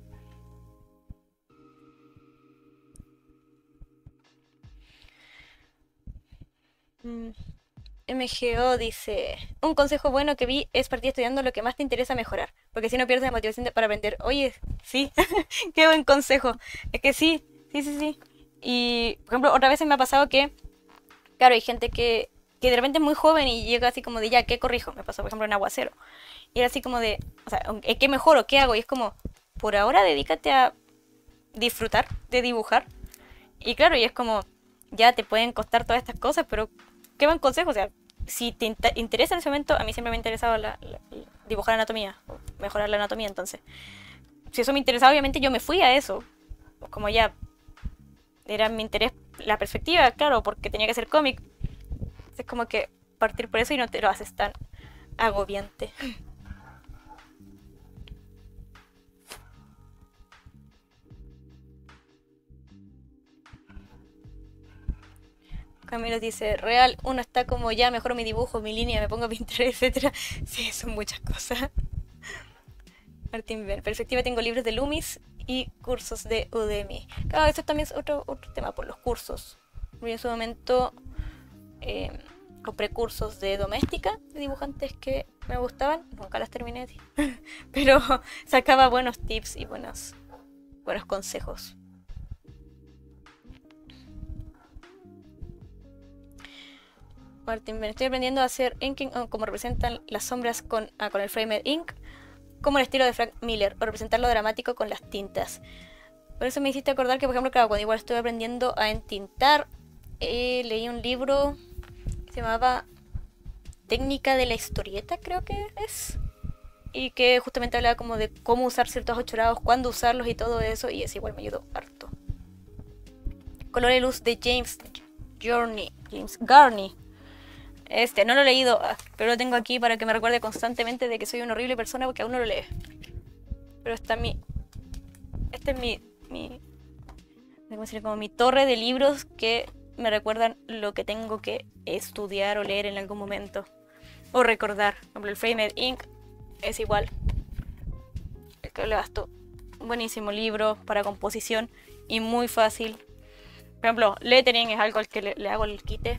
Mm. M G O dice, un consejo bueno que vi es partir estudiando lo que más te interesa mejorar, porque si no pierdes la motivación para aprender. Oye, sí, qué buen consejo. Es que sí, sí, sí, sí. Y, por ejemplo, otras veces me ha pasado que, claro, hay gente que, que de repente es muy joven y llega así como de, ya, ¿qué corrijo? Me pasó, por ejemplo, en Aguacero. Y era así como de, o sea, ¿qué mejoro? ¿Qué hago? Y es como, por ahora dedícate a disfrutar de dibujar. Y claro, y es como, ya te pueden costar todas estas cosas, pero qué buen consejo. O sea, si te inter interesa en ese momento, a mí siempre me ha interesado la, la, la, dibujar anatomía, o mejorar la anatomía. Entonces, si eso me interesaba, obviamente yo me fui a eso. Como ya era mi interés, la perspectiva, claro, porque tenía que hacer cómic. Es como que partir por eso y no te lo haces tan agobiante. Camilo dice, real, uno está como ya, mejoro mi dibujo, mi línea, me pongo a pintar, etcétera. Sí, son muchas cosas. Martín Ben, perspectiva, tengo libros de Loomis y cursos de Udemy. Claro, eso también es otro, otro tema por los cursos. Yo en su momento eh, compré cursos de doméstica, de dibujantes que me gustaban, nunca las terminé, pero sacaba buenos tips y buenos, buenos consejos. Martin Ben, estoy aprendiendo a hacer inking oh, como representan las sombras con, ah, con el Framed Ink, como el estilo de Frank Miller, o representar lo dramático con las tintas. Por eso me hiciste acordar que, por ejemplo, claro, cuando igual estuve aprendiendo a entintar, eh, leí un libro que se llamaba Técnica de la historieta, creo que es, y que justamente hablaba como de cómo usar ciertos ochorados, cuándo usarlos y todo eso, y eso igual me ayudó harto. Color y luz de James Journey, James Garney. Este, no lo he leído, ah, pero lo tengo aquí para que me recuerde constantemente de que soy una horrible persona porque aún no lo lee. Pero está mi... Este es mi... mi ¿cómo decirlo? Como mi torre de libros que me recuerdan lo que tengo que estudiar o leer en algún momento. O recordar. Por ejemplo, el Framed Inc es igual. El que le gasto. Buenísimo libro para composición y muy fácil. Por ejemplo, lettering es algo al que le, le hago el quite.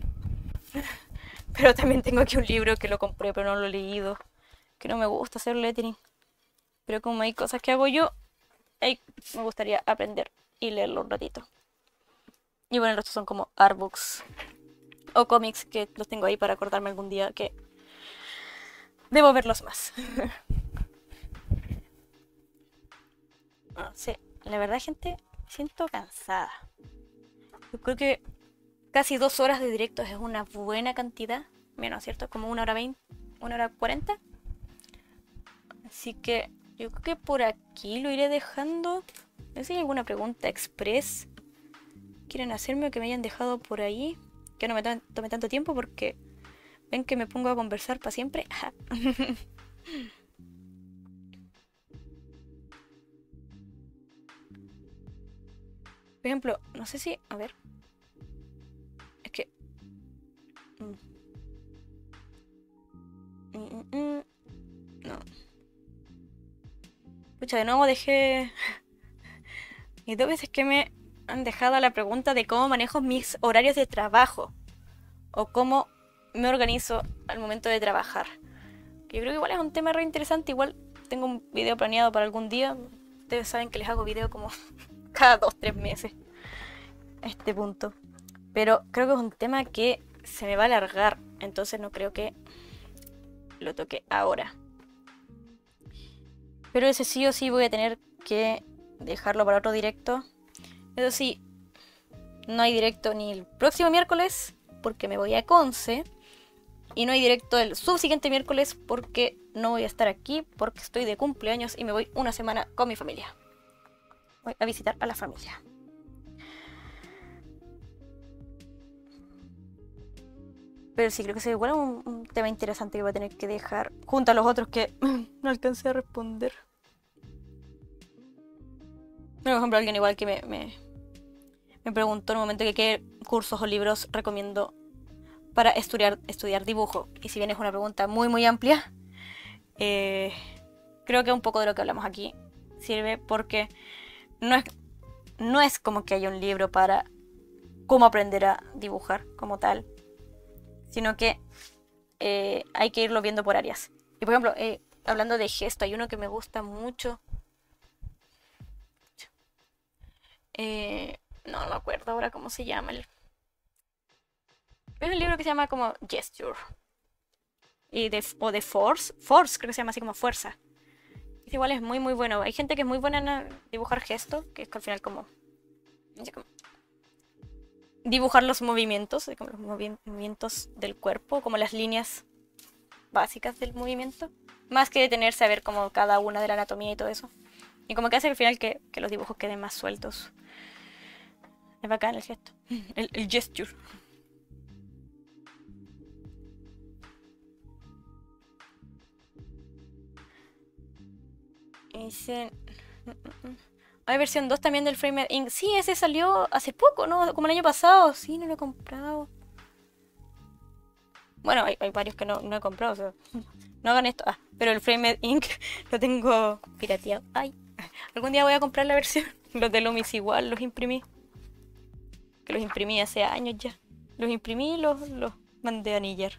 Pero también tengo aquí un libro que lo compré pero no lo he leído. Que no me gusta hacer lettering. Pero como hay cosas que hago yo, hey, me gustaría aprender y leerlo un ratito. Y bueno, el resto son como artbooks o cómics que los tengo ahí para acordarme algún día que debo verlos más. No sé, la verdad, gente, me siento cansada. Yo creo que casi dos horas de directos es una buena cantidad. Menos, ¿cierto? Como una hora veinte, una hora cuarenta. Así que yo creo que por aquí lo iré dejando. No sé si hay alguna pregunta express quieren hacerme o que me hayan dejado por ahí. Que no me tome tanto tiempo porque ven que me pongo a conversar para siempre. Por ejemplo, no sé si... A ver. Es que... Mm. Mm, mm, mm. No. Pucha, de nuevo dejé... Y dos veces que me han dejado la pregunta de cómo manejo mis horarios de trabajo. O cómo me organizo al momento de trabajar. Que yo creo que igual es un tema re interesante. Igual tengo un video planeado para algún día. Ustedes saben que les hago video como cada dos, tres meses. A este punto. Pero creo que es un tema que se me va a alargar. Entonces no creo que lo toque ahora. Pero ese sí o sí voy a tener que dejarlo para otro directo. Eso sí, no hay directo ni el próximo miércoles porque me voy a Conce. Y no hay directo el subsiguiente miércoles porque no voy a estar aquí porque estoy de cumpleaños y me voy una semana con mi familia. Voy a visitar a la familia. Pero sí, creo que es igual un, un tema interesante que voy a tener que dejar junto a los otros que no alcancé a responder. Por ejemplo, alguien igual que me, me, me preguntó en un momento que qué cursos o libros recomiendo para estudiar, estudiar dibujo. Y si bien es una pregunta muy muy amplia, eh, creo que un poco de lo que hablamos aquí sirve porque no es, no es como que haya un libro para cómo aprender a dibujar como tal, sino que eh, hay que irlo viendo por áreas. Y por ejemplo, eh, hablando de gesto, hay uno que me gusta mucho. Eh, no, no me acuerdo ahora cómo se llama. El... Es un libro que se llama como Gesture. Y de, o de Force. Force, creo que se llama así como fuerza. Es igual, es muy muy bueno. Hay gente que es muy buena en dibujar gestos, que es que al final como... como dibujar los movimientos, como los movimientos del cuerpo, como las líneas básicas del movimiento. Más que detenerse a ver como cada una de la anatomía y todo eso. Y como que hace al final que, que los dibujos queden más sueltos. Es bacán el gesto. El, el gesture. Dice... Hay versión dos también del Framed Inc. Sí, ese salió hace poco, ¿no? Como el año pasado. Sí, no lo he comprado. Bueno, hay, hay varios que no, no he comprado. O sea, no hagan esto. Ah, pero el Framed Inc. lo tengo pirateado. Ay. Algún día voy a comprar la versión. Los de Loomis igual los imprimí. Que los imprimí hace años ya. Los imprimí y los, los mandé a anillar.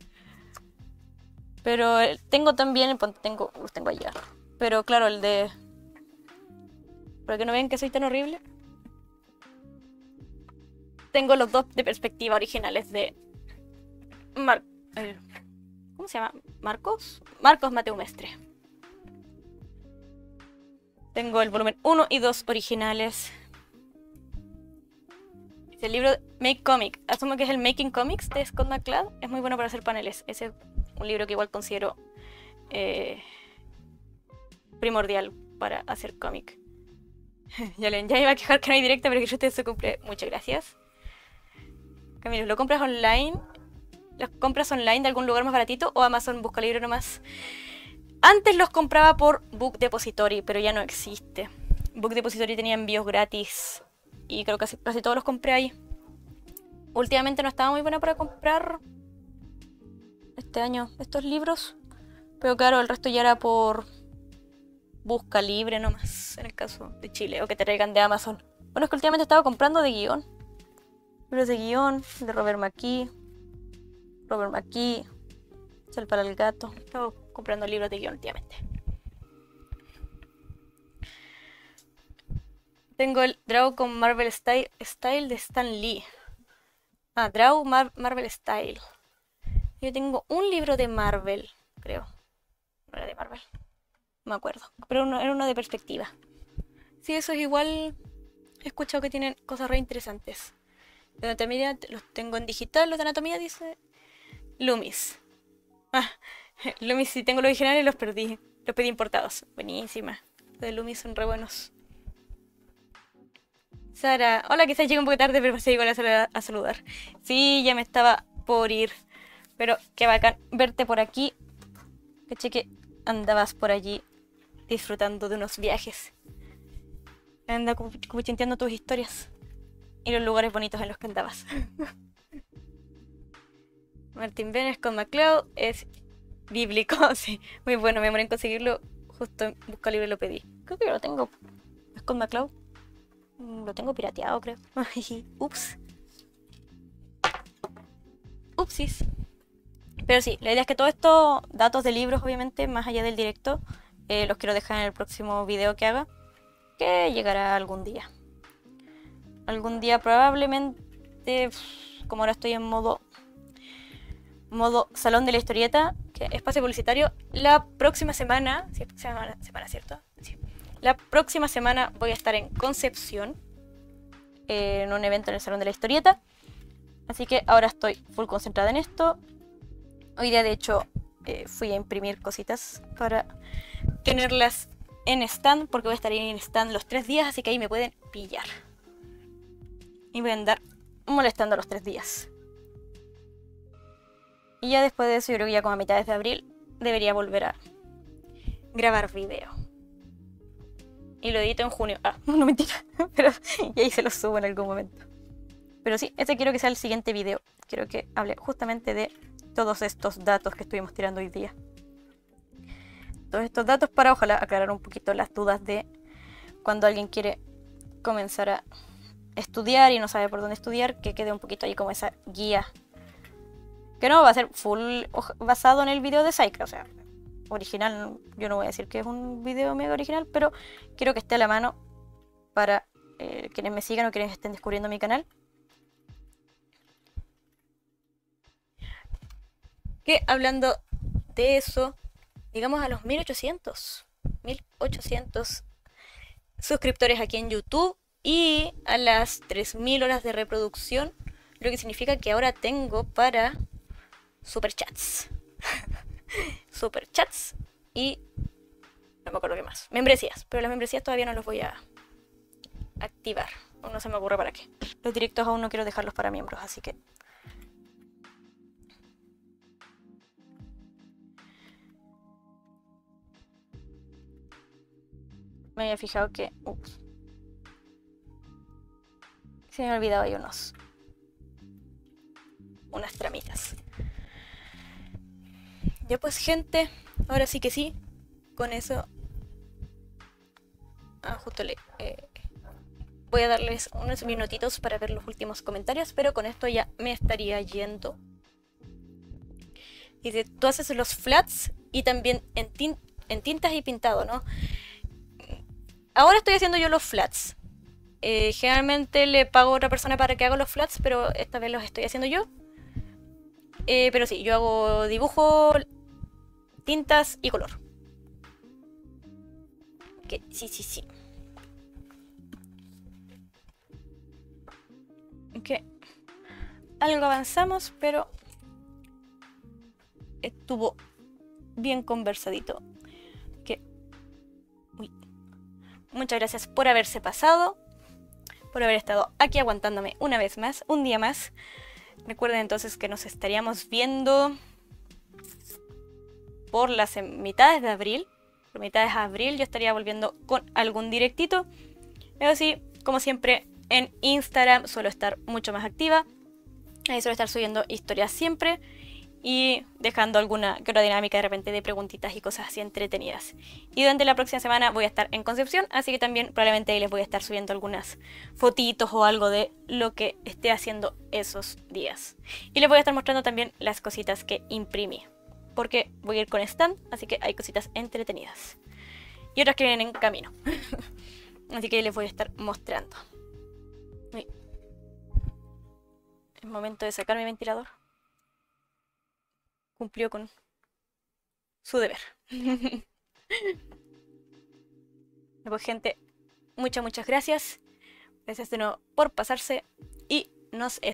Pero tengo también... Tengo, los tengo allá. Pero claro, el de... Para que no vean que soy tan horrible. Tengo los dos de perspectiva originales de... Mar... Eh, ¿Cómo se llama? ¿Marcos? Marcos Mateu Mestre. Tengo el volumen uno y dos originales. El libro Make Comic. Asumo que es el Making Comics de Scott McCloud. Es muy bueno para hacer paneles. Ese es un libro que igual considero eh, primordial para hacer cómic. Ya, ya iba a quejar que no hay directa, pero que yo te se cumple. Muchas gracias. Camilo, ¿lo compras online? las compras online de algún lugar más baratito o Amazon Busca Libre nomás. Antes los compraba por Book Depository, pero ya no existe. Book Depository tenía envíos gratis y creo que casi, casi todos los compré ahí. Últimamente no estaba muy buena para comprar este año estos libros, pero claro, el resto ya era por Busca Libre nomás, en el caso de Chile, o que te traigan de Amazon. Bueno, es que últimamente estaba comprando de guión. Libros de guión, de Robert McKee. Robert McKee. Sal para el gato. Estaba comprando libros de guión últimamente. Tengo el Draw con Marvel Style, Style de Stan Lee. Ah, Draw Mar Marvel Style. Yo tengo un libro de Marvel, creo. No era de Marvel. No me acuerdo. Pero uno, era uno de perspectiva. Sí, eso es igual. He escuchado que tienen cosas re interesantes. De anatomía los tengo en digital. Los de anatomía dice Loomis. Ah, Loomis sí tengo los originales y los perdí. Los pedí importados. Buenísima. Los de Loomis son re buenos. Sara, hola, quizás llegue un poco tarde, pero pasé igual a, sal a saludar. Sí, ya me estaba por ir. Pero qué bacán verte por aquí. Caché que andabas por allí disfrutando de unos viajes. Anda cuchinteando tus historias. Y los lugares bonitos en los que andabas. Martin Benes con MacLeod es bíblico, sí. Muy bueno, me demoré en conseguirlo. Justo en Busca Libre lo pedí. Creo que yo lo tengo. ¿Es con MacLeod? Lo tengo pirateado, creo. Ups. Upsis. Pero sí, la idea es que todos estos datos de libros, obviamente, más allá del directo, eh, los quiero dejar en el próximo video que haga, que llegará algún día. Algún día probablemente, como ahora estoy en modo modo salón de la historieta, que es espacio publicitario, la próxima semana, sí, semana, semana ¿cierto? Sí. La próxima semana voy a estar en Concepción, eh, en un evento en el salón de la historieta, así que ahora estoy full concentrada en esto. Hoy día de hecho eh, fui a imprimir cositas para tenerlas en stand, porque voy a estar en stand los tres días, así que ahí me pueden pillar. Y voy a andar molestando los tres días. Y ya después de eso, yo creo que ya como a mitades de abril debería volver a grabar video. Y lo edito en junio. Ah, no, mentira. Pero y ahí se lo subo en algún momento. Pero sí, este quiero que sea el siguiente video. Quiero que hable justamente de todos estos datos que estuvimos tirando hoy día. Todos estos datos para ojalá aclarar un poquito las dudas de cuando alguien quiere comenzar a estudiar y no sabe por dónde estudiar, que quede un poquito ahí como esa guía. Que no va a ser full basado en el video de Saika, o sea, original. Yo no voy a decir que es un video mega original, pero quiero que esté a la mano para eh, quienes me sigan o quienes estén descubriendo mi canal. Que hablando de eso, llegamos a los mil ochocientos suscriptores aquí en YouTube y a las tres mil horas de reproducción, lo que significa que ahora tengo para superchats. Superchats y no me acuerdo qué más. Membresías, pero las membresías todavía no los voy a activar. Aún no se me ocurre para qué. Los directos aún no quiero dejarlos para miembros, así que me había fijado que ups, se me ha olvidado ahí unos unas tramitas. Ya pues, gente, ahora sí que sí, con eso ah, justo le eh, voy a darles unos minutitos para ver los últimos comentarios, pero con esto ya me estaría yendo. Dice, tú haces los flats y también en, tin en tintas y pintado, ¿no? Ahora estoy haciendo yo los flats. Eh, generalmente le pago a otra persona para que haga los flats, pero esta vez los estoy haciendo yo. Eh, pero sí, yo hago dibujo, tintas y color. Que sí, sí, sí. Que algo avanzamos, pero estuvo bien conversadito. Que uy. Muchas gracias por haberse pasado, por haber estado aquí aguantándome una vez más, un día más. Recuerden entonces que nos estaríamos viendo por las mitades de abril. Por mitades de abril yo estaría volviendo con algún directito. Pero sí, como siempre, en Instagram suelo estar mucho más activa. Ahí suelo estar subiendo historias siempre. Y dejando alguna que otra dinámica de repente de preguntitas y cosas así entretenidas. Y durante la próxima semana voy a estar en Concepción, así que también probablemente ahí les voy a estar subiendo algunas fotitos o algo de lo que esté haciendo esos días. Y les voy a estar mostrando también las cositas que imprimí, porque voy a ir con stand, así que hay cositas entretenidas. Y otras que vienen en camino. Así que les voy a estar mostrando. Uy. Es momento de sacar mi ventilador. Cumplió con su deber. Pues gente, muchas, muchas gracias. Gracias de nuevo por pasarse y nos